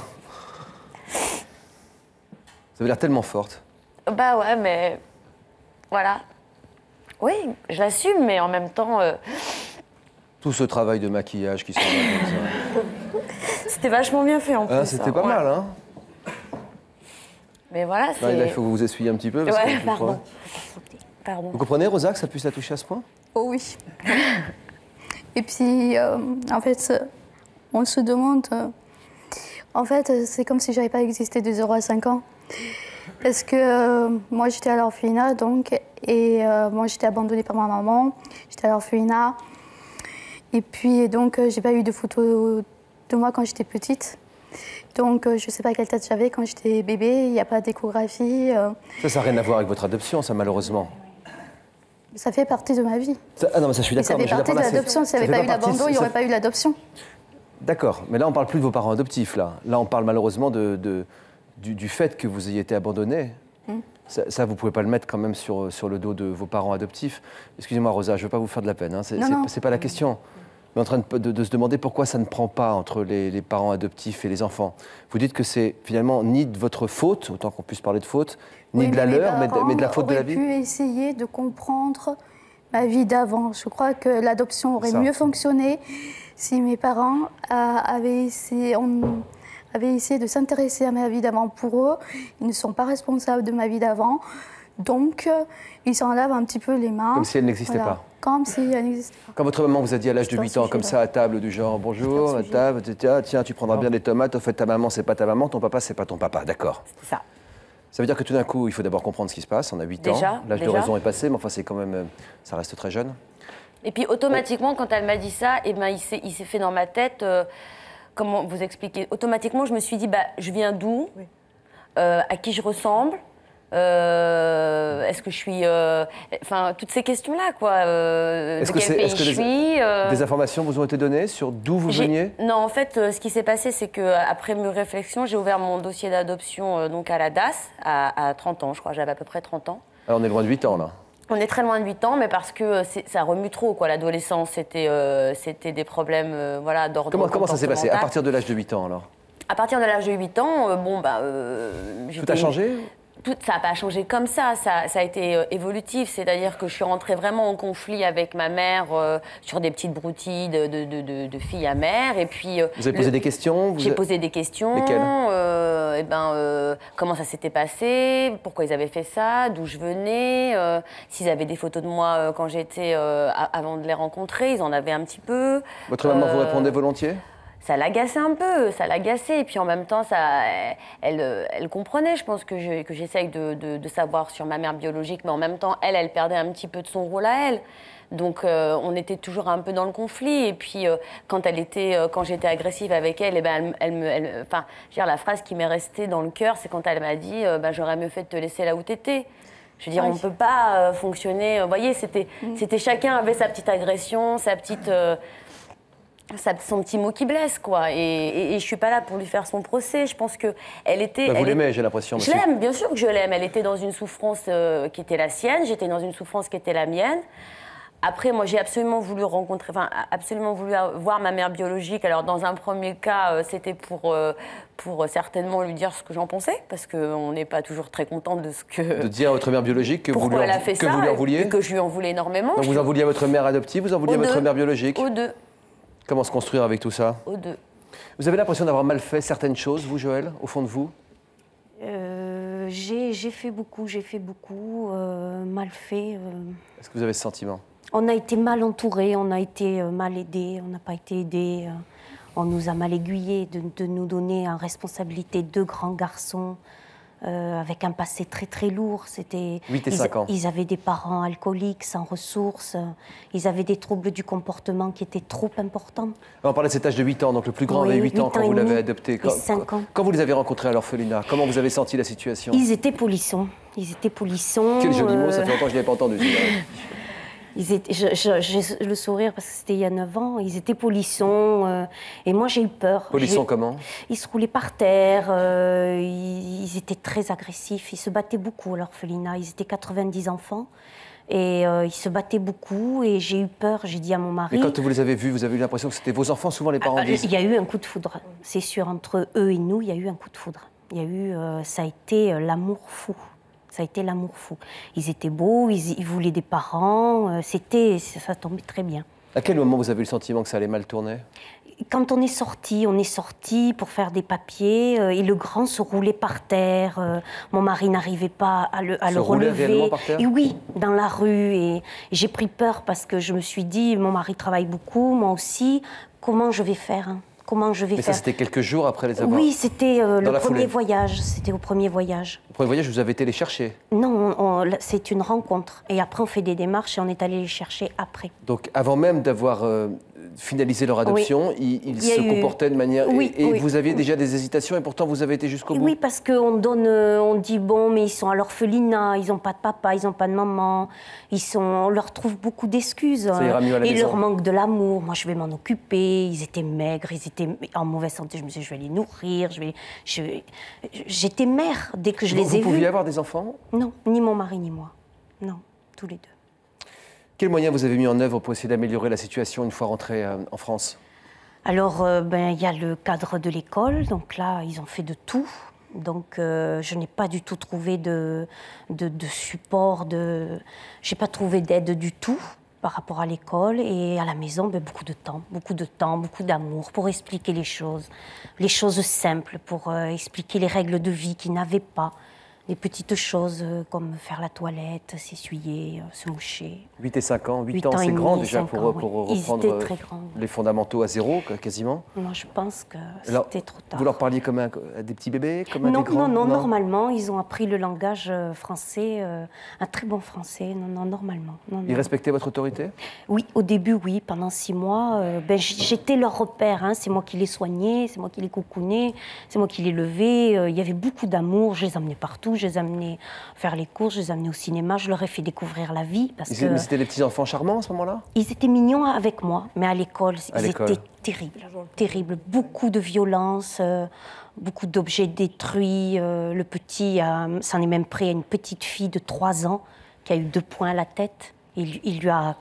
Vous avez l'air tellement forte. Bah ouais, mais voilà. Oui, je l'assume, mais en même temps... Tout ce travail de maquillage qui s'en va comme ça. C'était vachement bien fait en plus. Ah, c'était pas mal, hein? Mais voilà, c'est... Là, il faut que vous vous essuyiez un petit peu. Parce ouais, que pardon. Vous comprenez, Rosa, que ça puisse la toucher à ce point? Oh oui. Et puis, en fait, on se demande... en fait, c'est comme si j'avais pas existé de 0 à 5 ans. Parce que moi, j'étais à l'orphelinat, donc, et moi, j'étais abandonnée par ma maman. J'étais à l'orphelinat. Et puis, donc, j'ai pas eu de photos de moi quand j'étais petite. Donc, je sais pas quelle tête j'avais quand j'étais bébé. Il n'y a pas d'échographie. Ça n'a rien à voir avec votre adoption, ça, malheureusement. Ça fait partie de ma vie. Ah non, mais ça, je suis d'accord. Ça fait partie de l'adoption. S'il n'y avait pas eu l'abandon, il n'y aurait pas eu l'adoption. D'accord, mais là, on ne parle plus de vos parents adoptifs, là. Là, on parle malheureusement du fait que vous ayez été abandonné. Ça, vous ne pouvez pas le mettre quand même sur le dos de vos parents adoptifs. Excusez-moi, Rosa, je ne veux pas vous faire de la peine. Hein. C'est pas la question. On est en train de se demander pourquoi ça ne prend pas entre les parents adoptifs et les enfants. Vous dites que c'est finalement ni de votre faute, autant qu'on puisse parler de faute, ni de la leur, mais de la faute de la vie. J'aurais pu essayer de comprendre ma vie d'avant. Je crois que l'adoption aurait mieux fonctionné si mes parents avaient essayé de s'intéresser à ma vie d'avant. Pour eux, ils ne sont pas responsables de ma vie d'avant. Donc, ils s'en lavent un petit peu les mains. Comme si elle n'existait pas. Comme si elle n'existait pas. Quand votre maman vous a dit à l'âge de 8 ans, comme ça, à table, du genre, bonjour, à table, tiens, tu prendras bien des tomates, au fait, ta maman, c'est pas ta maman, ton papa, c'est pas ton papa, d'accord. C'est ça. Ça veut dire que tout d'un coup, il faut d'abord comprendre ce qui se passe. On a 8 ans, l'âge de raison est passé, mais enfin, c'est quand même, ça reste très jeune. Et puis, automatiquement, quand elle m'a dit ça, eh ben, il s'est fait dans ma tête, comment vous expliquer, automatiquement, je me suis dit, je viens d'où, à qui je ressemble, est-ce que je suis... Enfin, toutes ces questions-là, quoi. De quel pays je suis. Des informations vous ont été données sur d'où vous veniez? Non, en fait, ce qui s'est passé, c'est qu'après mes réflexions, j'ai ouvert mon dossier d'adoption donc à la DAS, à 30 ans, je crois. J'avais à peu près 30 ans. Alors, on est loin de 8 ans, là. On est très loin de 8 ans, mais parce que ça remue trop, quoi. L'adolescence, c'était des problèmes voilà, d'ordre Comment ça s'est passé? À partir de l'âge de 8 ans, alors? À partir de l'âge de 8 ans, tout a changé? Ça n'a pas changé comme ça a été évolutif, c'est-à-dire que je suis rentrée vraiment en conflit avec ma mère sur des petites broutilles de fille à mère, et puis... vous avez posé des questions? J'ai posé des questions. Lesquelles? Comment ça s'était passé, pourquoi ils avaient fait ça, d'où je venais, s'ils avaient des photos de moi quand j'étais... avant de les rencontrer, ils en avaient un petit peu. Votre maman vous répondait volontiers? Ça l'agaçait un peu, ça l'agaçait. Et puis en même temps, elle comprenait, je pense, que j'essaye de savoir sur ma mère biologique, mais en même temps, elle perdait un petit peu de son rôle à elle. Donc on était toujours un peu dans le conflit. Et puis quand j'étais agressive avec elle, la phrase qui m'est restée dans le cœur, c'est quand elle m'a dit j'aurais mieux fait de te laisser là où t'étais. Je veux dire, on ne peut pas fonctionner. Vous voyez, c'était chacun avait sa petite agression, son petit mot qui blesse, quoi. Et je suis pas là pour lui faire son procès. Je pense que elle était... vous l'aimez, j'ai l'impression. Je l'aime, bien sûr que je l'aime. Elle était dans une souffrance qui était la sienne. J'étais dans une souffrance qui était la mienne. Après, moi, j'ai absolument voulu voir ma mère biologique. Alors, dans un premier cas, c'était pour certainement lui dire ce que j'en pensais, parce qu'on n'est pas toujours très content de ce que... De dire à votre mère biologique que vous lui en vouliez? Et que je lui en voulais énormément. Donc, vous en vouliez à votre mère adoptive, vous en vouliez à votre mère biologique? Aux deux. Comment se construire avec tout ça? Aux deux. Vous avez l'impression d'avoir mal fait certaines choses, vous, Joël, au fond de vous? J'ai fait beaucoup, mal fait. Est-ce que vous avez ce sentiment? On a été mal entourés, on a été mal aidés, on n'a pas été aidés. On nous a mal aiguillés de nous donner en responsabilité 2 grands garçons avec un passé très très lourd. 8 et 5 ans. Ils avaient des parents alcooliques, sans ressources. Ils avaient des troubles du comportement qui étaient trop importants. On parlait de cet âge de 8 ans, donc le plus grand avait 8 ans quand vous l'avez adopté. Et 5 ans. Quand vous les avez rencontrés à l'orphelinat, comment vous avez senti la situation? Ils étaient polissons. Quel joli mot, ça fait longtemps que je ne l'avais pas entendu. J'ai le sourire parce que c'était il y a 9 ans. Ils étaient polissons et moi j'ai eu peur. Polissons comment? Ils se roulaient par terre, ils étaient très agressifs, ils se battaient beaucoup à l'orphelinat. Ils étaient 90 enfants et ils se battaient beaucoup et j'ai eu peur. J'ai dit à mon mari... Mais quand vous les avez vus, vous avez eu l'impression que c'était vos enfants? Souvent les parents disent... Il y a eu un coup de foudre, c'est sûr. Entre eux et nous, il y a eu un coup de foudre. Ça a été l'amour fou. Ça a été l'amour fou. Ils étaient beaux, ils voulaient des parents, ça tombait très bien. À quel moment vous avez eu le sentiment que ça allait mal tourner? Quand on est sorti pour faire des papiers et le grand se roulait par terre. Mon mari n'arrivait pas à le relever. Réellement par terre? Et oui, dans la rue. Et j'ai pris peur parce que je me suis dit, mon mari travaille beaucoup, moi aussi. Comment je vais faire? Mais ça, c'était quelques jours après les avoir... Oui, c'était le premier voyage. C'était au premier voyage. Au premier voyage, vous avez été les chercher? Non, c'est une rencontre. Et après, on fait des démarches et on est allé les chercher après. Donc, avant même d'avoir finalisé leur adoption, ils se comportaient de manière... Oui, et vous aviez déjà des hésitations et pourtant, vous avez été jusqu'au bout? Oui, parce on dit, bon, mais ils sont à l'orphelinat, ils n'ont pas de papa, ils n'ont pas de maman. On leur trouve beaucoup d'excuses. Ça ira mieux à la maison. Et leur manque de l'amour. Moi, je vais m'en occuper. Ils étaient maigres, ils étaient en mauvaise santé. Je me suis dit, je vais les nourrir. J'étais mère dès que je les ai vus. Vous pouviez avoir des enfants? Non, ni mon mari ni moi. Non, tous les deux. Quels moyens vous avez mis en œuvre pour essayer d'améliorer la situation une fois rentrés en France? Alors, il y a le cadre de l'école. Donc là, ils ont fait de tout. Donc, je n'ai pas du tout trouvé de support. Je n'ai pas trouvé d'aide du tout par rapport à l'école. Et à la maison, beaucoup de temps, beaucoup d'amour pour expliquer les choses simples, pour expliquer les règles de vie qu'ils n'avaient pas. Des petites choses comme faire la toilette, s'essuyer, se moucher. 8 et 5 ans. 8 ans, c'est grand déjà pour reprendre les fondamentaux à zéro, quasiment. Moi, je pense que c'était trop tard. Vous leur parliez comme à des petits bébés, comme à des grands? Non, normalement, ils ont appris le langage français, un très bon français, normalement. Ils respectaient votre autorité? Oui, au début, oui. Pendant 6 mois, j'étais leur repère. Hein. C'est moi qui les soignais, c'est moi qui les coucounais, c'est moi qui les levais. Il y avait beaucoup d'amour, je les emmenais partout. Je les amenais faire les courses, je les amenais au cinéma, je leur ai fait découvrir la vie. Mais c'était des petits-enfants charmants à ce moment-là? Ils étaient mignons avec moi, mais à l'école, ils étaient terribles. Beaucoup de violence, beaucoup d'objets détruits. Le petit s'en est même pris à une petite fille de 3 ans qui a eu 2 points à la tête. Il lui a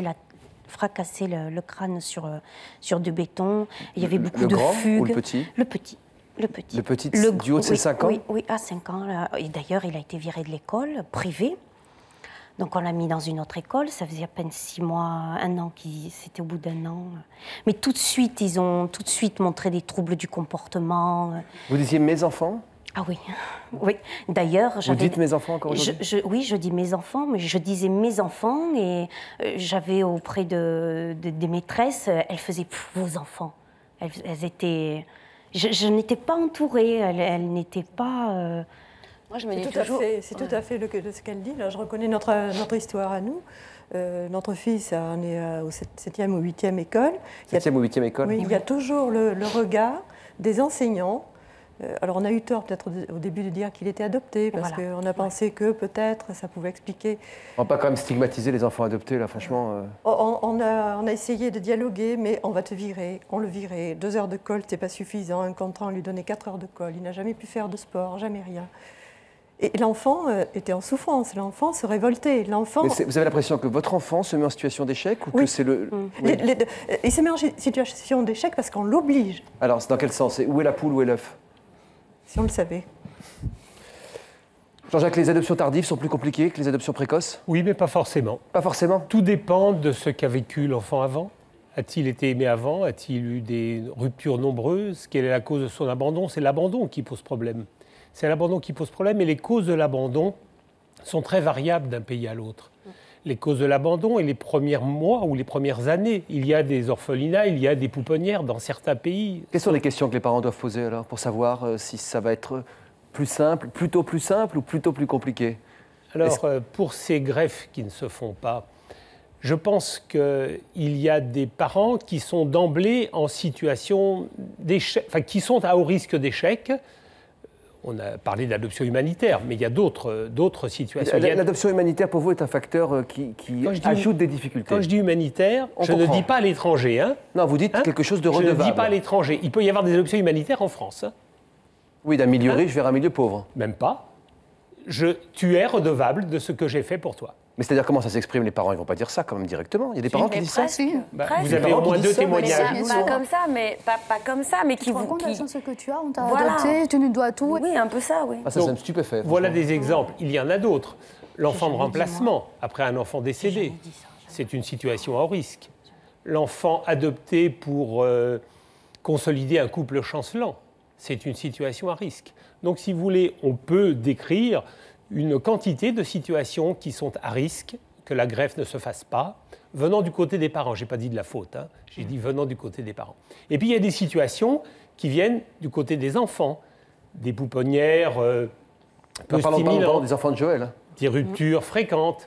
fracassé le crâne sur du béton. Il y avait beaucoup de fugues. Ou le petit? Le petit. Le petit, du haut de ses 5 ans? Oui, à 5 ans. Et d'ailleurs, il a été viré de l'école, privée. Donc on l'a mis dans une autre école. Ça faisait à peine 6 mois, 1 an, c'était au bout d'1 an. Mais tout de suite, ils ont montré des troubles du comportement. Vous disiez mes enfants? Ah oui, oui. D'ailleurs, vous dites mes enfants encore aujourd'hui? Oui, je dis mes enfants, mais je disais mes enfants et j'avais auprès des maîtresses, elles faisaient vos enfants. Elles étaient... Je n'étais pas entourée, elle n'était pas... Moi, je me dis toujours... C'est tout à fait ce qu'elle dit. Là, je reconnais notre histoire à nous. Notre fils, on est au 7e ou 8e école. 7e ou 8e école? Oui, il y a toujours le regard des enseignants. Alors, on a eu tort peut-être au début de dire qu'il était adopté, parce qu'on a pensé que peut-être ça pouvait expliquer... On ne va pas quand même stigmatiser les enfants adoptés, là, franchement. On a essayé de dialoguer, mais on va te virer, on le virait. 2 heures de colle, c'est pas suffisant. Un contrat, on lui donnait 4 heures de colle. Il n'a jamais pu faire de sport, jamais rien. Et l'enfant était en souffrance, l'enfant se révoltait. Vous avez l'impression que votre enfant se met en situation d'échec ou que c'est le... Il se met en situation d'échec parce qu'on l'oblige. Alors, c'est dans quel sens? Où est la poule, où est l'œuf? Si on le savait. Jean-Jacques, les adoptions tardives sont plus compliquées que les adoptions précoces? Oui, mais pas forcément. Pas forcément? Tout dépend de ce qu'a vécu l'enfant avant. A-t-il été aimé avant? A-t-il eu des ruptures nombreuses? Quelle est la cause de son abandon? C'est l'abandon qui pose problème. C'est l'abandon qui pose problème et les causes de l'abandon sont très variables d'un pays à l'autre. Les causes de l'abandon et les premiers mois ou les premières années, il y a des orphelinats, il y a des pouponnières dans certains pays. Quelles sont les questions que les parents doivent poser alors pour savoir si ça va être plus simple ou plutôt plus compliqué? Alors, pour ces greffes qui ne se font pas, je pense qu'il y a des parents qui sont d'emblée en situation d'échec, enfin qui sont à haut risque d'échec. On a parlé d'adoption humanitaire, mais il y a d'autres situations. L'adoption humanitaire, pour vous, est un facteur qui ajoute des difficultés. Quand je dis humanitaire, je ne dis pas à l'étranger. Hein. Non, vous dites quelque chose de redevable. Je ne dis pas à l'étranger. Il peut y avoir des adoptions humanitaires en France. Hein. Oui, d'un milieu riche vers un milieu pauvre. Même pas. Tu es redevable de ce que j'ai fait pour toi. Mais c'est-à-dire comment ça s'exprime? Les parents, ils ne vont pas dire ça quand même directement. Il y a des parents qui disent ça. Vous avez au moins 2 témoignages. Pas comme ça, mais qui vous... Tu te rends compte de la chance que tu as, on t'a adopté, tu nous dois tout. Oui, un peu ça, oui. Ah, ça me stupéfait. Voilà des exemples. Il y en a d'autres. L'enfant de remplacement, après un enfant décédé, c'est une situation à haut risque. L'enfant adopté pour consolider un couple chancelant, c'est une situation à risque. Donc, si vous voulez, on peut décrire une quantité de situations qui sont à risque, que la greffe ne se fasse pas, venant du côté des parents. Je n'ai pas dit de la faute, hein. J'ai dit venant du côté des parents. Et puis il y a des situations qui viennent du côté des enfants, des pouponnières peu stimulantes, des enfants de Joël. Des ruptures fréquentes,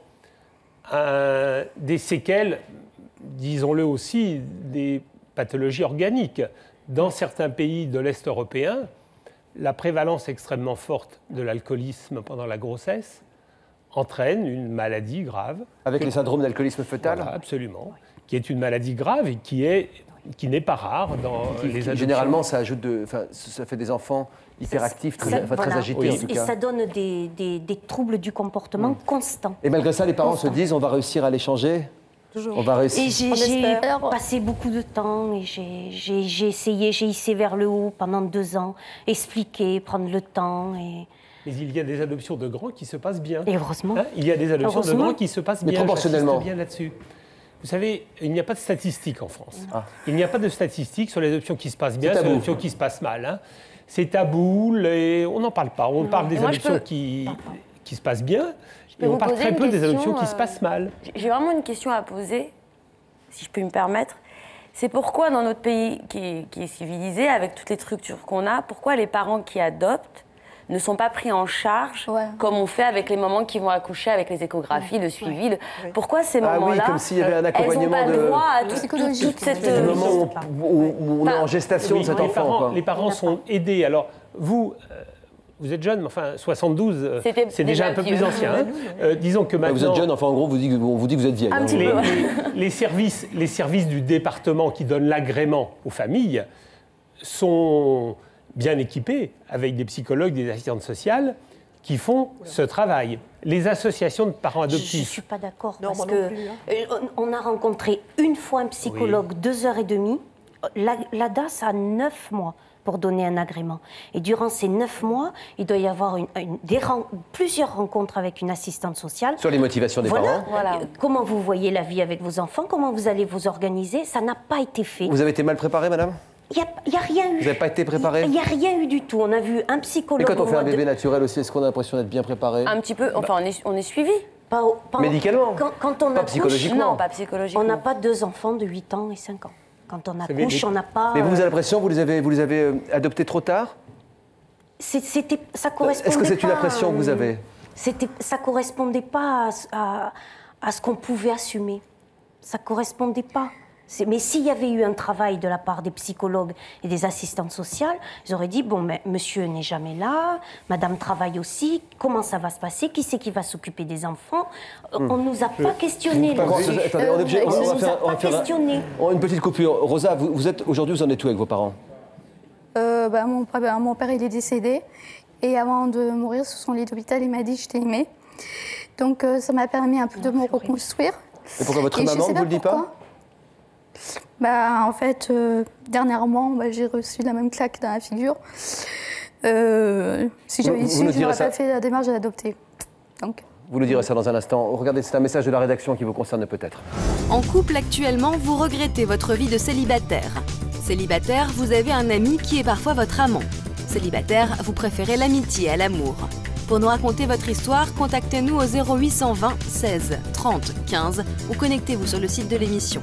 des séquelles, disons-le aussi, des pathologies organiques. Dans certains pays de l'Est européen, la prévalence extrêmement forte de l'alcoolisme pendant la grossesse entraîne une maladie grave. Avec les syndromes d'alcoolisme fœtal? Voilà, absolument. Qui est une maladie grave et qui n'est pas rare dans les adoptions. Généralement, ça fait des enfants hyperactifs, très agités en tout cas. Et ça donne des troubles du comportement constants. Et malgré ça, les parents se disent on va réussir à les changer. Toujours. On va réussir. Et j'ai passé beaucoup de temps et j'ai essayé, j'ai hissé vers le haut pendant 2 ans, expliquer, prendre le temps. Mais il y a des adoptions de grands qui se passent bien. Et heureusement. Hein, il y a des adoptions de grands qui se passent bien. Mais proportionnellement. Bien là-dessus. Vous savez, il n'y a pas de statistiques en France. Il n'y a pas de statistiques sur les adoptions qui se passent bien, sur les adoptions qui se passent mal. Hein. C'est tabou, on n'en parle pas. On parle des adoptions qui se passent bien. Et on parle très peu des adoptions qui se passent mal. J'ai vraiment une question à poser, si je peux me permettre. C'est pourquoi dans notre pays qui est civilisé, avec toutes les structures qu'on a, pourquoi les parents qui adoptent ne sont pas pris en charge comme on fait avec les mamans qui vont accoucher avec les échographies, le suivi. Pourquoi ces mamans-là, comme s'il y avait un accompagnement elles n'ont pas le droit à toute cette... Le moment où on est en gestation de cet enfant. Les parents sont aidés. Alors, vous êtes jeune, mais enfin, 72, c'est déjà un peu plus ancien. Hein. Disons que maintenant... Vous êtes jeune, enfin, en gros, on vous dit que vous êtes vieille. Un petit peu. Les services du département qui donnent l'agrément aux familles sont bien équipés, avec des psychologues, des assistantes sociales, qui font ce travail. Les associations de parents adoptifs... Je ne suis pas d'accord, parce qu'on a rencontré une fois un psychologue, 2h30. L'ADA, ça a 9 mois pour donner un agrément. Et durant ces 9 mois, il doit y avoir plusieurs rencontres avec une assistante sociale. Sur les motivations des parents. Voilà. Comment vous voyez la vie avec vos enfants, comment vous allez vous organiser, ça n'a pas été fait. Vous avez été mal préparée, madame? Il n'y a rien eu. Vous n'avez pas été préparée? Il n'y a rien eu du tout. On a vu un psychologue... Et quand on fait un bébé naturel aussi, est-ce qu'on a l'impression d'être bien préparé? Un petit peu. Enfin, on est suivi. Médicalement? Quand on pas accouche, psychologiquement? Non, pas psychologiquement. On n'a pas 2 enfants de 8 ans et 5 ans. Quand on accouche, on n'a pas... Mais vous avez l'impression que vous les avez adoptés trop tard? Ça correspondait Est-ce que c'est pas, une impression que vous avez? Ça correspondait pas à ce qu'on pouvait assumer. Ça correspondait pas. Mais s'il y avait eu un travail de la part des psychologues et des assistantes sociales, ils auraient dit, bon, mais monsieur n'est jamais là, madame travaille aussi, comment ça va se passer, qui c'est qui va s'occuper des enfants? On ne nous a pas questionné. Attendez, on va faire une petite coupure. Rosa, aujourd'hui, vous en êtes où avec vos parents? Mon père, il est décédé. Et avant de mourir, sur son lit d'hôpital, il m'a dit « je t'ai aimé ». Donc ça m'a permis un peu de me reconstruire. Et pourquoi votre maman ne vous le dit pas? En fait, dernièrement, j'ai reçu la même claque dans la figure. Si j'avais su, je n'aurais pas fait la démarche de l'adopter. Vous nous direz ça dans un instant. Regardez, c'est un message de la rédaction qui vous concerne peut-être. En couple actuellement, vous regrettez votre vie de célibataire. Célibataire, vous avez un ami qui est parfois votre amant. Célibataire, vous préférez l'amitié à l'amour. Pour nous raconter votre histoire, contactez-nous au 0820 16 30 15 ou connectez-vous sur le site de l'émission.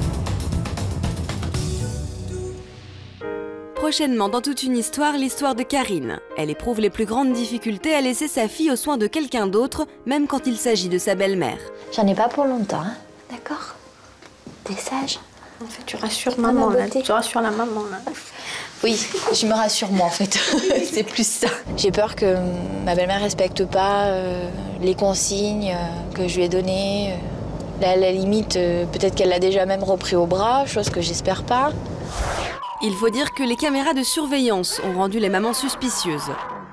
Prochainement, dans Toute une histoire, l'histoire de Karine. Elle éprouve les plus grandes difficultés à laisser sa fille aux soins de quelqu'un d'autre, même quand il s'agit de sa belle-mère. J'en ai pas pour longtemps, hein. D'accord? T'es sage? En fait, tu rassures maman, là. Tu rassures la maman, là. Oui, je me rassure moi, en fait. C'est plus ça. J'ai peur que ma belle-mère respecte pas les consignes que je lui ai données. Là, à la limite, peut-être qu'elle l'a déjà même repris au bras, chose que j'espère pas. Il faut dire que les caméras de surveillance ont rendu les mamans suspicieuses.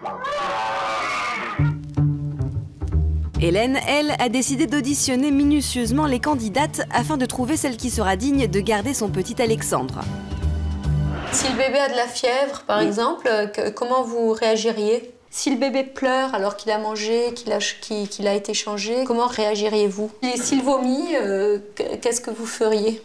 Hélène, elle, a décidé d'auditionner minutieusement les candidates afin de trouver celle qui sera digne de garder son petit Alexandre. Si le bébé a de la fièvre, par exemple, comment vous réagiriez? Si le bébé pleure alors qu'il a mangé, qu'il a été changé, comment réagiriez-vous? Et s'il vomit, qu'est-ce que vous feriez?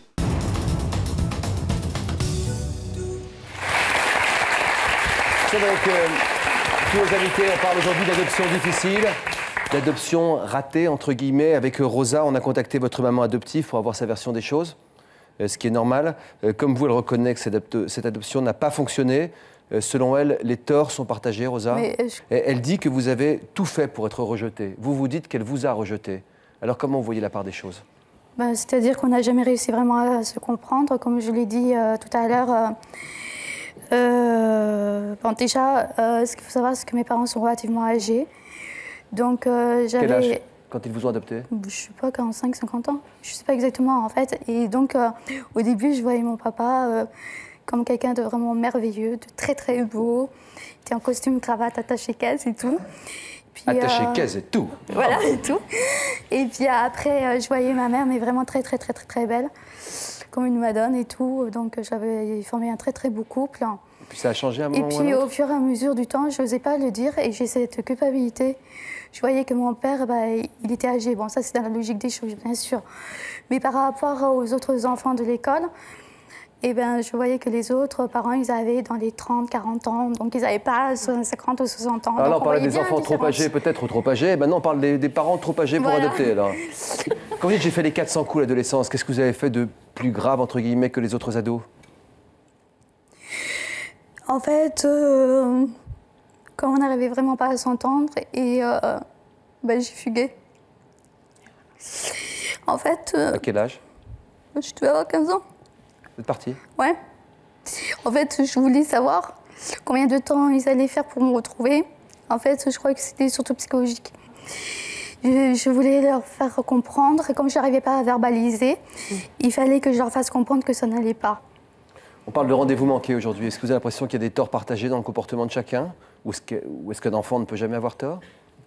Avec tous nos invités, on parle aujourd'hui d'adoption difficile, d'adoption ratée, entre guillemets. Avec Rosa, on a contacté votre maman adoptive pour avoir sa version des choses, ce qui est normal. Comme vous, elle reconnaît que cette adoption n'a pas fonctionné. Selon elle, les torts sont partagés, Rosa. Elle dit que vous avez tout fait pour être rejetée. Vous vous dites qu'elle vous a rejeté. Alors comment vous voyez la part des choses? C'est-à-dire qu'on n'a jamais réussi vraiment à se comprendre. Comme je l'ai dit tout à l'heure, déjà, ce qu'il faut savoir, c'est que mes parents sont relativement âgés. Donc, Quel âge quand ils vous ont adopté? Je ne sais pas, 45, 50 ans. Je ne sais pas exactement, en fait. Et donc, au début, je voyais mon papa comme quelqu'un de vraiment merveilleux, de très, très beau. Il était en costume, cravate, attaché caisse et tout. Puis, attaché caisse et tout. Voilà, et tout. Et puis après, je voyais ma mère, mais vraiment très, très, très, très, très belle, comme une madone et tout. Donc, j'avais formé un très, très beau couple. Et puis ça a changé à un moment ou à un autre? Au fur et à mesure du temps, je n'osais pas le dire et j'ai cette culpabilité. Je voyais que mon père, il était âgé. Bon, ça, c'est dans la logique des choses, bien sûr. Mais par rapport aux autres enfants de l'école, je voyais que les autres parents, ils avaient dans les 30, 40 ans. Donc, ils n'avaient pas 50 ou 60 ans. Alors là, on parlait des enfants trop âgés, peut-être, ou trop âgés. Maintenant, on parle des parents trop âgés pour adopter. Alors. Quand vous dites j'ai fait les 400 coups à l'adolescence, qu'est-ce que vous avez fait de plus grave, entre guillemets, que les autres ados? En fait, quand on n'arrivait vraiment pas à s'entendre, et j'ai fugué. En fait... à quel âge? Je devais avoir 15 ans. Vous êtes partie? Ouais. En fait, je voulais savoir combien de temps ils allaient faire pour me retrouver. En fait, je crois que c'était surtout psychologique. Je voulais leur faire comprendre, et comme je n'arrivais pas à verbaliser, il fallait que je leur fasse comprendre que ça n'allait pas. On parle de rendez-vous manqué aujourd'hui. Est-ce que vous avez l'impression qu'il y a des torts partagés dans le comportement de chacun? Ou est-ce qu'un enfant ne peut jamais avoir tort?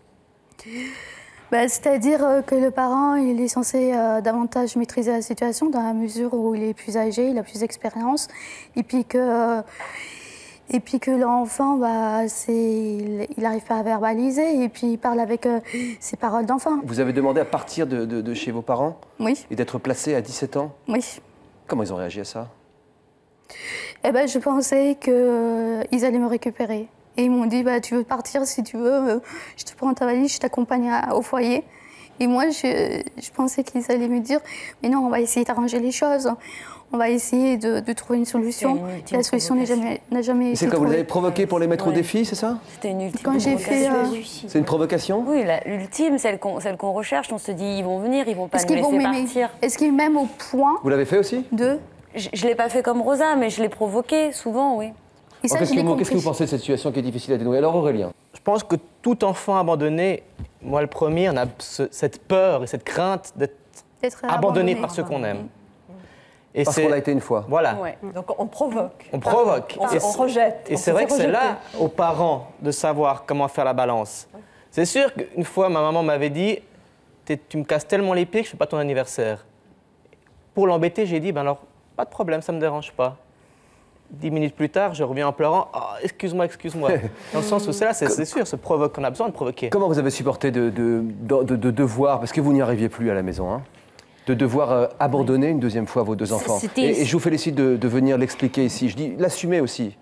C'est-à-dire que le parent, il est censé davantage maîtriser la situation dans la mesure où il est plus âgé, il a plus d'expérience. Et puis que l'enfant, il n'arrive pas à verbaliser et puis il parle avec ses paroles d'enfant. Vous avez demandé à partir de chez vos parents? Oui. Et d'être placé à 17 ans? Oui. Comment ils ont réagi à ça? Je pensais qu'ils allaient me récupérer. Et ils m'ont dit, tu veux partir si tu veux, je te prends ta valise, je t'accompagne au foyer. Et moi, je pensais qu'ils allaient me dire, mais non, on va essayer d'arranger les choses. On va essayer de trouver une solution. La solution n'a jamais été trouvée. C'est comme vous l'avez provoqué pour les mettre au défi, c'est ça? C'était une ultime Quand j'ai fait, c'est une provocation? Oui, l'ultime, celle qu'on recherche. On se dit, ils vont venir, ils vont pas nous laisser partir. Est-ce qu'ils m'aiment au point? Vous l'avez fait aussi? Je ne l'ai pas fait comme Rosa, mais je l'ai provoqué souvent, oui. Qu'est-ce que vous pensez de cette situation qui est difficile à dénouer? Alors Aurélien? Je pense que tout enfant abandonné, moi le premier, on a cette peur et cette crainte d'être abandonné par ceux qu'on aime. Et parce qu'on l'a été une fois. Voilà. Ouais. Donc on provoque. On provoque. On rejette. Et c'est vrai que c'est là aux parents de savoir comment faire la balance. C'est sûr qu'une fois, ma maman m'avait dit, tu me casses tellement les pieds que je ne fais pas ton anniversaire. Pour l'embêter, j'ai dit, alors, pas de problème, ça ne me dérange pas. 10 minutes plus tard, je reviens en pleurant. Oh, excuse-moi, excuse-moi. Dans le sens où c'est là, c'est sûr, on a besoin de provoquer. Comment vous avez supporté de devoir, parce que vous n'y arriviez plus à la maison, hein, de devoir abandonner une deuxième fois vos deux enfants? Et je vous félicite de venir l'expliquer ici. Je dis l'assumer aussi.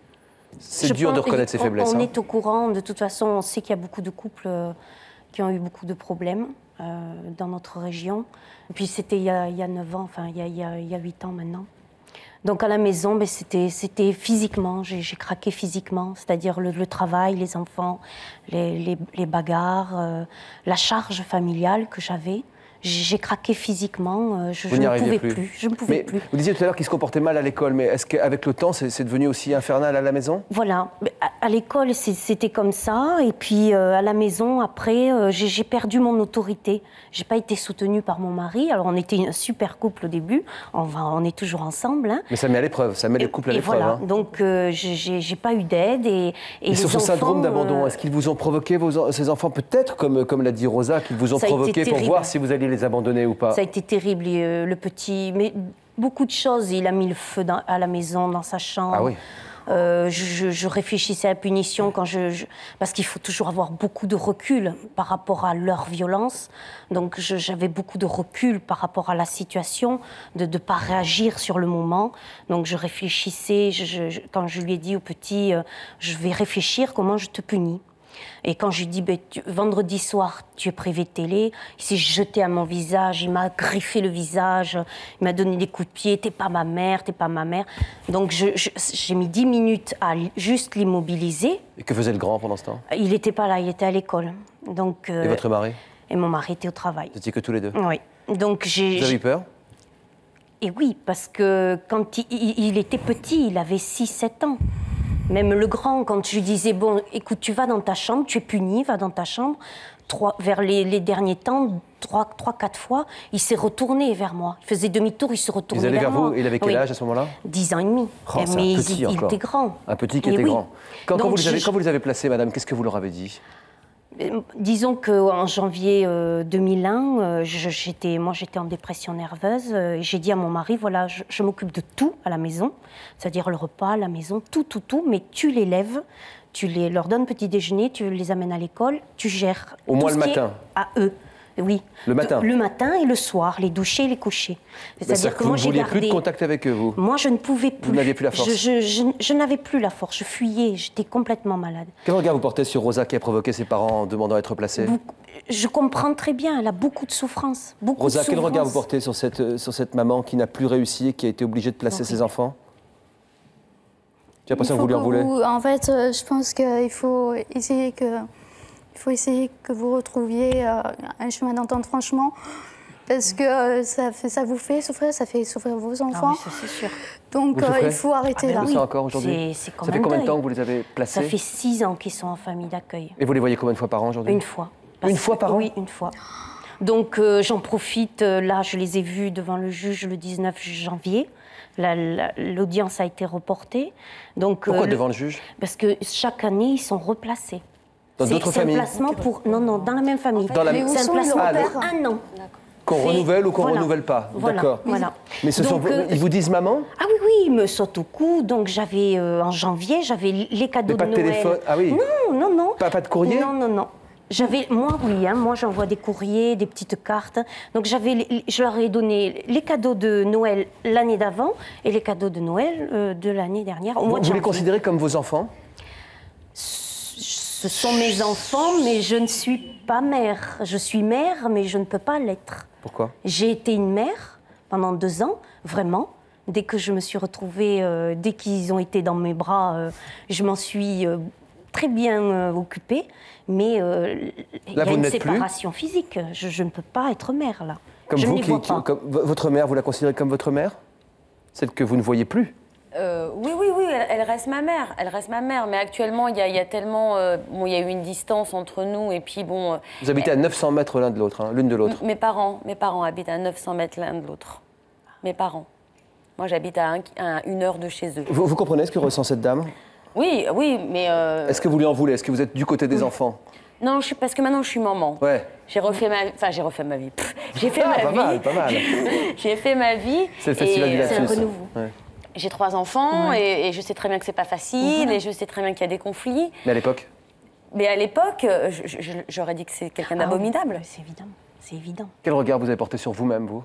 C'est dur de reconnaître ses faiblesses. On est au courant, de toute façon, on sait qu'il y a beaucoup de couples qui ont eu beaucoup de problèmes dans notre région. Et puis c'était il y a 9 ans, enfin il y a 8 ans maintenant. Donc à la maison, ben, c'était physiquement, j'ai craqué physiquement, c'est-à-dire le travail, les enfants, les bagarres, la charge familiale que j'avais. J'ai craqué physiquement, je ne pouvais plus. Je ne pouvais plus. Vous disiez tout à l'heure qu'il se comportait mal à l'école, mais est-ce qu'avec le temps, c'est devenu aussi infernal à la maison? Voilà, à l'école c'était comme ça, et puis à la maison, après, j'ai perdu mon autorité. J'ai pas été soutenue par mon mari, alors on était un super couple au début, on est toujours ensemble. Hein. Mais ça met à l'épreuve, ça met les couples à l'épreuve. Voilà, hein. donc j'ai pas eu d'aide. Et sur ce syndrome d'abandon, est-ce qu'ils vous ont provoqué, ces enfants, peut-être, comme l'a dit Rosa, qu'ils vous ont provoqué pour voir si vous alliez les abandonner ou pas? Ça a été terrible, le petit, mais beaucoup de choses. Il a mis le feu à la maison, dans sa chambre. Ah oui. Je réfléchissais à la punition parce qu'il faut toujours avoir beaucoup de recul par rapport à leur violence. Donc j'avais beaucoup de recul par rapport à la situation, de ne pas réagir sur le moment. Donc je réfléchissais, quand je lui ai dit au petit, je vais réfléchir comment je te punis. Et quand je lui ai dit, vendredi soir, tu es privé de télé, il s'est jeté à mon visage, il m'a griffé le visage, il m'a donné des coups de pied, t'es pas ma mère, t'es pas ma mère. Donc j'ai mis 10 minutes à juste l'immobiliser. Et que faisait le grand pendant ce temps? Il n'était pas là, il était à l'école. Et votre mari? Et mon mari était au travail. Vous étiez que tous les deux? Oui. Donc vous avez eu peur? Et oui, parce que quand il était petit, il avait 6-7 ans. Même le grand, quand je lui disais, bon, écoute, tu vas dans ta chambre, tu es puni, va dans ta chambre. Vers les derniers temps, 3-4 fois, il s'est retourné vers moi. Il faisait demi-tour, il se retournait vers moi. Vous, il avait quel âge à ce moment-là? 10 ans et demi. Oh, mais il était grand. Un petit qui était grand. Quand vous les avez placés, madame, qu'est-ce que vous leur avez dit? Disons qu'en janvier 2001, moi j'étais en dépression nerveuse. J'ai dit à mon mari, voilà, je m'occupe de tout à la maison, c'est-à-dire le repas, la maison, tout, mais tu les lèves, tu leur donnes petit déjeuner, tu les amènes à l'école, tu gères. Au moins le matin? À eux. Oui. Le matin? Le matin et le soir, les doucher et les coucher. C'est-à-dire que moi, vous ne vouliez plus de contact avec eux, vous? Moi, je ne pouvais plus. Vous n'aviez plus la force? Je n'avais plus la force, je fuyais, j'étais complètement malade. Quel regard vous portez sur Rosa qui a provoqué ses parents en demandant à être placée? Je comprends très bien, elle a beaucoup de souffrance. Rosa, quel regard vous portez sur cette maman qui n'a plus réussi et qui a été obligée de placer ses enfants? J'ai l'impression que vous lui en voulez. En fait, je pense qu'il faut essayer que vous retrouviez un chemin d'entente, franchement, parce que ça vous fait souffrir, ça fait souffrir vos enfants. Ah oui, ça c'est sûr. Donc il faut arrêter là. Vous ça encore aujourd'hui? Ça fait combien de temps que vous les avez placés? Ça fait 6 ans qu'ils sont en famille d'accueil. Et vous les voyez combien de fois par an aujourd'hui? Une fois. Une fois par an? Oui, une fois. Donc j'en profite, là je les ai vus devant le juge le 19 janvier. L'audience a été reportée. Donc, pourquoi devant le juge? Parce que chaque année, ils sont replacés. Dans d'autres familles? C'est un placement pour... Non, dans la même famille. C'est un placement pour 1 an. Qu'on renouvelle ou qu'on ne renouvelle pas? D'accord. Voilà. Mais ils vous disent maman? Ah oui, ils me sautent au cou. Donc j'avais, en janvier, j'avais les cadeaux de Noël. Pas de téléphone? Ah oui? Non. Pas de courrier? Non. Moi, oui, moi j'envoie des courriers, des petites cartes. Donc je leur ai donné les cadeaux de Noël l'année d'avant et les cadeaux de Noël de l'année dernière. Vous les considérez comme vos enfants? Ce sont mes enfants, mais je ne suis pas mère. Je suis mère, mais je ne peux pas l'être. Pourquoi? J'ai été une mère pendant 2 ans, vraiment. Dès que je me suis retrouvée, dès qu'ils ont été dans mes bras, je m'en suis très bien occupée. Mais il y a une séparation physique. Je ne peux pas être mère, là. Comme votre mère, vous la considérez comme votre mère? Celle que vous ne voyez plus? Oui, elle reste ma mère. Elle reste ma mère. Mais actuellement, il y a tellement... il y a eu une distance entre nous. Et puis, bon... Vous habitez à 900 mètres l'un de l'autre, hein, l'une de l'autre? Mes parents habitent à 900 mètres l'un de l'autre. Mes parents. Moi, j'habite à 1 heure de chez eux. Vous comprenez ce que ressent cette dame? Oui, mais... Est-ce que vous lui en voulez? Est-ce que vous êtes du côté des enfants? Non, parce que maintenant, je suis maman. Ouais. J'ai refait ma vie. J'ai fait ma vie. Pas mal. J'ai fait ma vie. C'est le festival du lapsus. C'est un renouveau. Ouais. J'ai 3 enfants et je sais très bien que c'est pas facile et je sais très bien qu'il y a des conflits. Mais à l'époque? Mais à l'époque, j'aurais dit que c'est quelqu'un d'abominable. C'est évident. Quel regard vous avez porté sur vous-même, vous?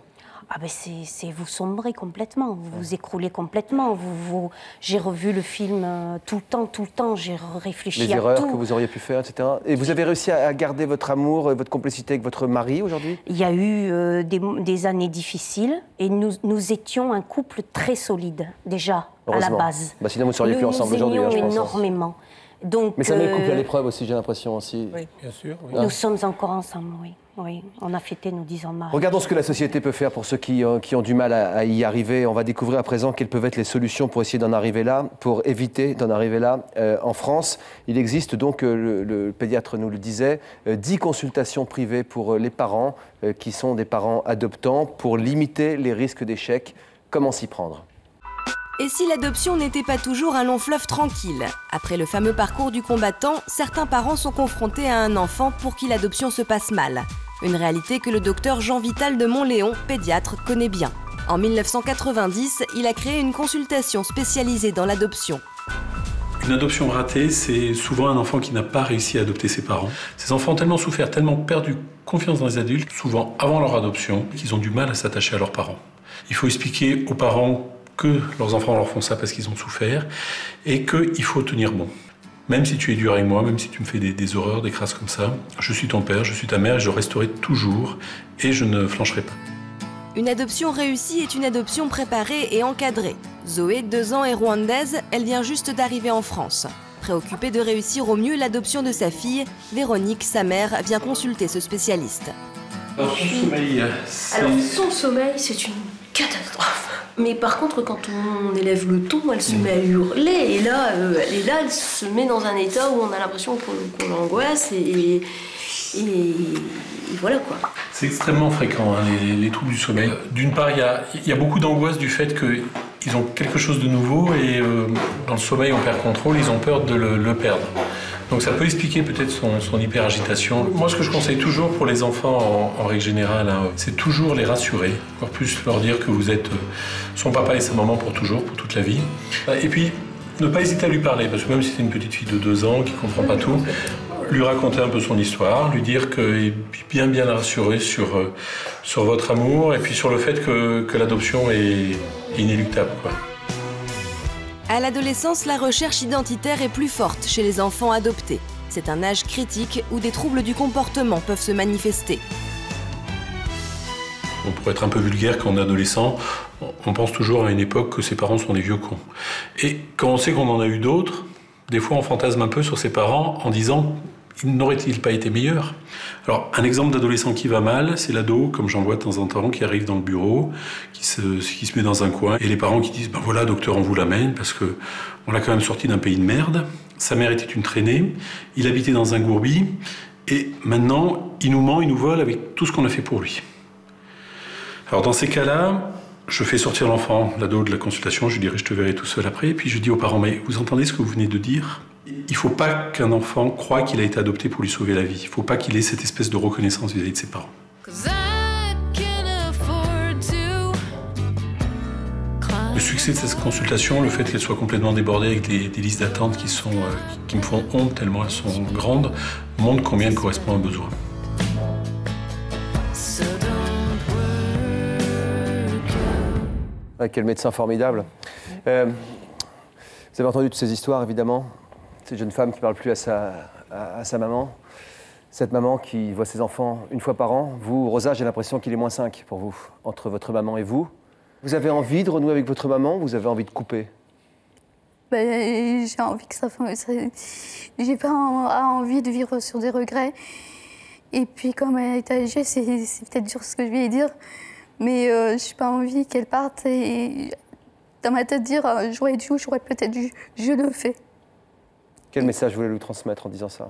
Ah ben c'est vous sombrez complètement, vous vous écroulez complètement. J'ai revu le film tout le temps, j'ai réfléchi à tout. Les erreurs que vous auriez pu faire, etc. Et vous avez réussi à garder votre amour et votre complicité avec votre mari aujourd'hui? Il y a eu des années difficiles et nous étions un couple très solide, déjà, à la base. Bah, sinon vous ne seriez plus ensemble aujourd'hui, Nous je aimions pense. énormément. Donc, mais ça met le couple à l'épreuve aussi, j'ai l'impression aussi. Oui, bien sûr. Oui. Nous sommes encore ensemble, oui. Oui, on a fêté nos 10 ans de mariage. Regardons ce que la société peut faire pour ceux qui ont du mal à y arriver. On va découvrir à présent quelles peuvent être les solutions pour essayer d'en arriver là, pour éviter d'en arriver là. En France, il existe donc, le pédiatre nous le disait, 10 consultations privées pour les parents qui sont des parents adoptants pour limiter les risques d'échec. Comment s'y prendre ? Et si l'adoption n'était pas toujours un long fleuve tranquille? Après le fameux parcours du combattant, certains parents sont confrontés à un enfant pour qui l'adoption se passe mal. Une réalité que le docteur Jean Vital de Montléon, pédiatre, connaît bien. En 1990, il a créé une consultation spécialisée dans l'adoption. Une adoption ratée, c'est souvent un enfant qui n'a pas réussi à adopter ses parents. Ces enfants ont tellement souffert, tellement perdu confiance dans les adultes, souvent avant leur adoption, qu'ils ont du mal à s'attacher à leurs parents. Il faut expliquer aux parents que leurs enfants leur font ça parce qu'ils ont souffert et qu'il faut tenir bon. Même si tu es dur avec moi, même si tu me fais des horreurs, des crasses comme ça, je suis ton père, je suis ta mère et je resterai toujours et je ne flancherai pas. Une adoption réussie est une adoption préparée et encadrée. Zoé, 2 ans, est rwandaise, elle vient juste d'arriver en France. Préoccupée de réussir au mieux l'adoption de sa fille, Véronique, sa mère, vient consulter ce spécialiste. Alors, son sommeil, c'est une catastrophe. Mais par contre, quand on élève le ton, elle se met à hurler. Et là, elle se met dans un état où on a l'impression qu'on l'angoisse. Et voilà quoi. C'est extrêmement fréquent, hein, les troubles du sommeil. D'une part, il y a beaucoup d'angoisse du fait qu'ils ont quelque chose de nouveau et dans le sommeil, on perd contrôle, ils ont peur de le perdre. Donc ça peut expliquer peut-être son hyperagitation. Moi, ce que je conseille toujours pour les enfants en règle générale, hein, c'est toujours les rassurer, encore plus leur dire que vous êtes son papa et sa maman pour toujours, pour toute la vie. Et puis, ne pas hésiter à lui parler, parce que même si c'est une petite fille de 2 ans qui ne comprend pas tout, lui raconter un peu son histoire, lui dire que bien la rassurer sur votre amour et puis sur le fait que l'adoption est inéluctable, quoi. À l'adolescence, la recherche identitaire est plus forte chez les enfants adoptés. C'est un âge critique où des troubles du comportement peuvent se manifester. On pourrait être un peu vulgaire quand on est adolescent, on pense toujours à une époque que ses parents sont des vieux cons. Et quand on sait qu'on en a eu d'autres, des fois on fantasme un peu sur ses parents en disant « n'aurait-il pas été meilleur ?» Alors, un exemple d'adolescent qui va mal, c'est l'ado, comme j'en vois de temps en temps, qui arrive dans le bureau, qui se met dans un coin, et les parents qui disent « ben voilà, docteur, on vous l'amène, parce qu'on l'a quand même sorti d'un pays de merde, sa mère était une traînée, il habitait dans un gourbi, et maintenant, il nous ment, il nous vole avec tout ce qu'on a fait pour lui. » Alors, dans ces cas-là, je fais sortir l'enfant, l'ado de la consultation, je lui dirai « je te verrai tout seul après », et puis je dis aux parents « mais vous entendez ce que vous venez de dire ? Il ne faut pas qu'un enfant croie qu'il a été adopté pour lui sauver la vie. Il ne faut pas qu'il ait cette espèce de reconnaissance vis-à-vis de ses parents. » Le succès de cette consultation, le fait qu'elle soit complètement débordée avec des listes d'attente qui me font honte tellement elles sont grandes, montre combien elle correspond à un besoin. Ah, quel médecin formidable. Vous avez entendu toutes ces histoires, évidemment. Cette jeune femme qui ne parle plus à sa maman. Cette maman qui voit ses enfants une fois par an. Vous, Rosa, j'ai l'impression qu'il est -5 pour vous, entre votre maman et vous. Vous avez envie de renouer avec votre maman ou vous avez envie de couper? J'ai envie que ça... J'ai pas envie de vivre sur des regrets. Et puis, comme elle est âgée, c'est peut-être dur ce que je vais dire. Mais je n'ai pas envie qu'elle parte et dans ma tête dire j'aurais dû ou j'aurais peut-être dû, je le fais. Quel message vous voulez lui transmettre en disant ça?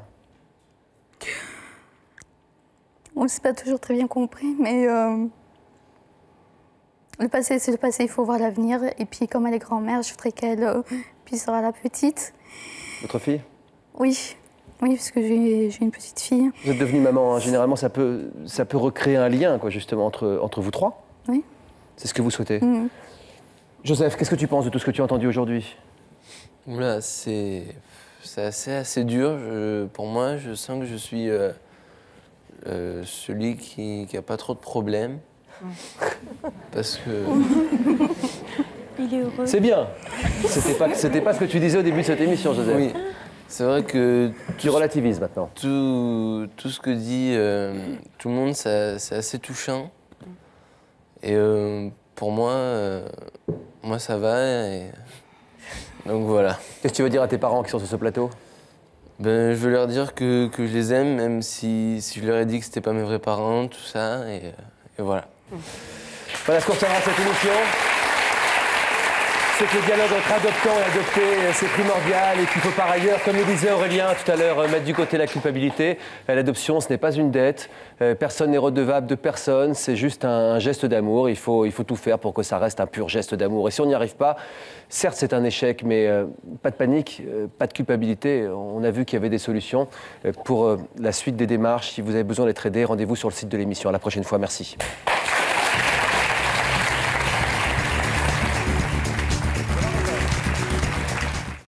On ne s'est pas toujours très bien compris, mais le passé c'est le passé, il faut voir l'avenir. Et puis comme elle est grand-mère, je voudrais qu'elle puisse voir la petite. Votre fille? Oui. Oui, parce que j'ai une petite fille. Vous êtes devenue maman, hein. Généralement ça peut recréer un lien, quoi, justement, entre vous trois. Oui. C'est ce que vous souhaitez. Joseph, qu'est-ce que tu penses de tout ce que tu as entendu aujourd'hui? Là, c'est assez dur. Pour moi, je sens que je suis celui qui n'a pas trop de problèmes. Parce que... Il est heureux. C'est bien. C'était pas ce que tu disais au début de cette émission, Joseph. Oui. C'est vrai que... Tu relativises maintenant. Tout ce que dit tout le monde, c'est assez touchant. Et pour moi, ça va. Et... Donc voilà. Qu'est-ce que tu veux dire à tes parents qui sont sur ce plateau? Ben, je veux leur dire que je les aime, même si je leur ai dit que c'était pas mes vrais parents, tout ça. Et voilà. Voilà ce qu'on retiendra de cette émission. C'est que le dialogue entre adoptant et adopté, c'est primordial et qu'il faut par ailleurs, comme le disait Aurélien tout à l'heure, mettre du côté la culpabilité. L'adoption, ce n'est pas une dette. Personne n'est redevable de personne. C'est juste un geste d'amour. Il faut tout faire pour que ça reste un pur geste d'amour. Et si on n'y arrive pas, certes, c'est un échec, mais pas de panique, pas de culpabilité. On a vu qu'il y avait des solutions. Pour la suite des démarches, si vous avez besoin d'être aidé, rendez-vous sur le site de l'émission. À la prochaine fois. Merci.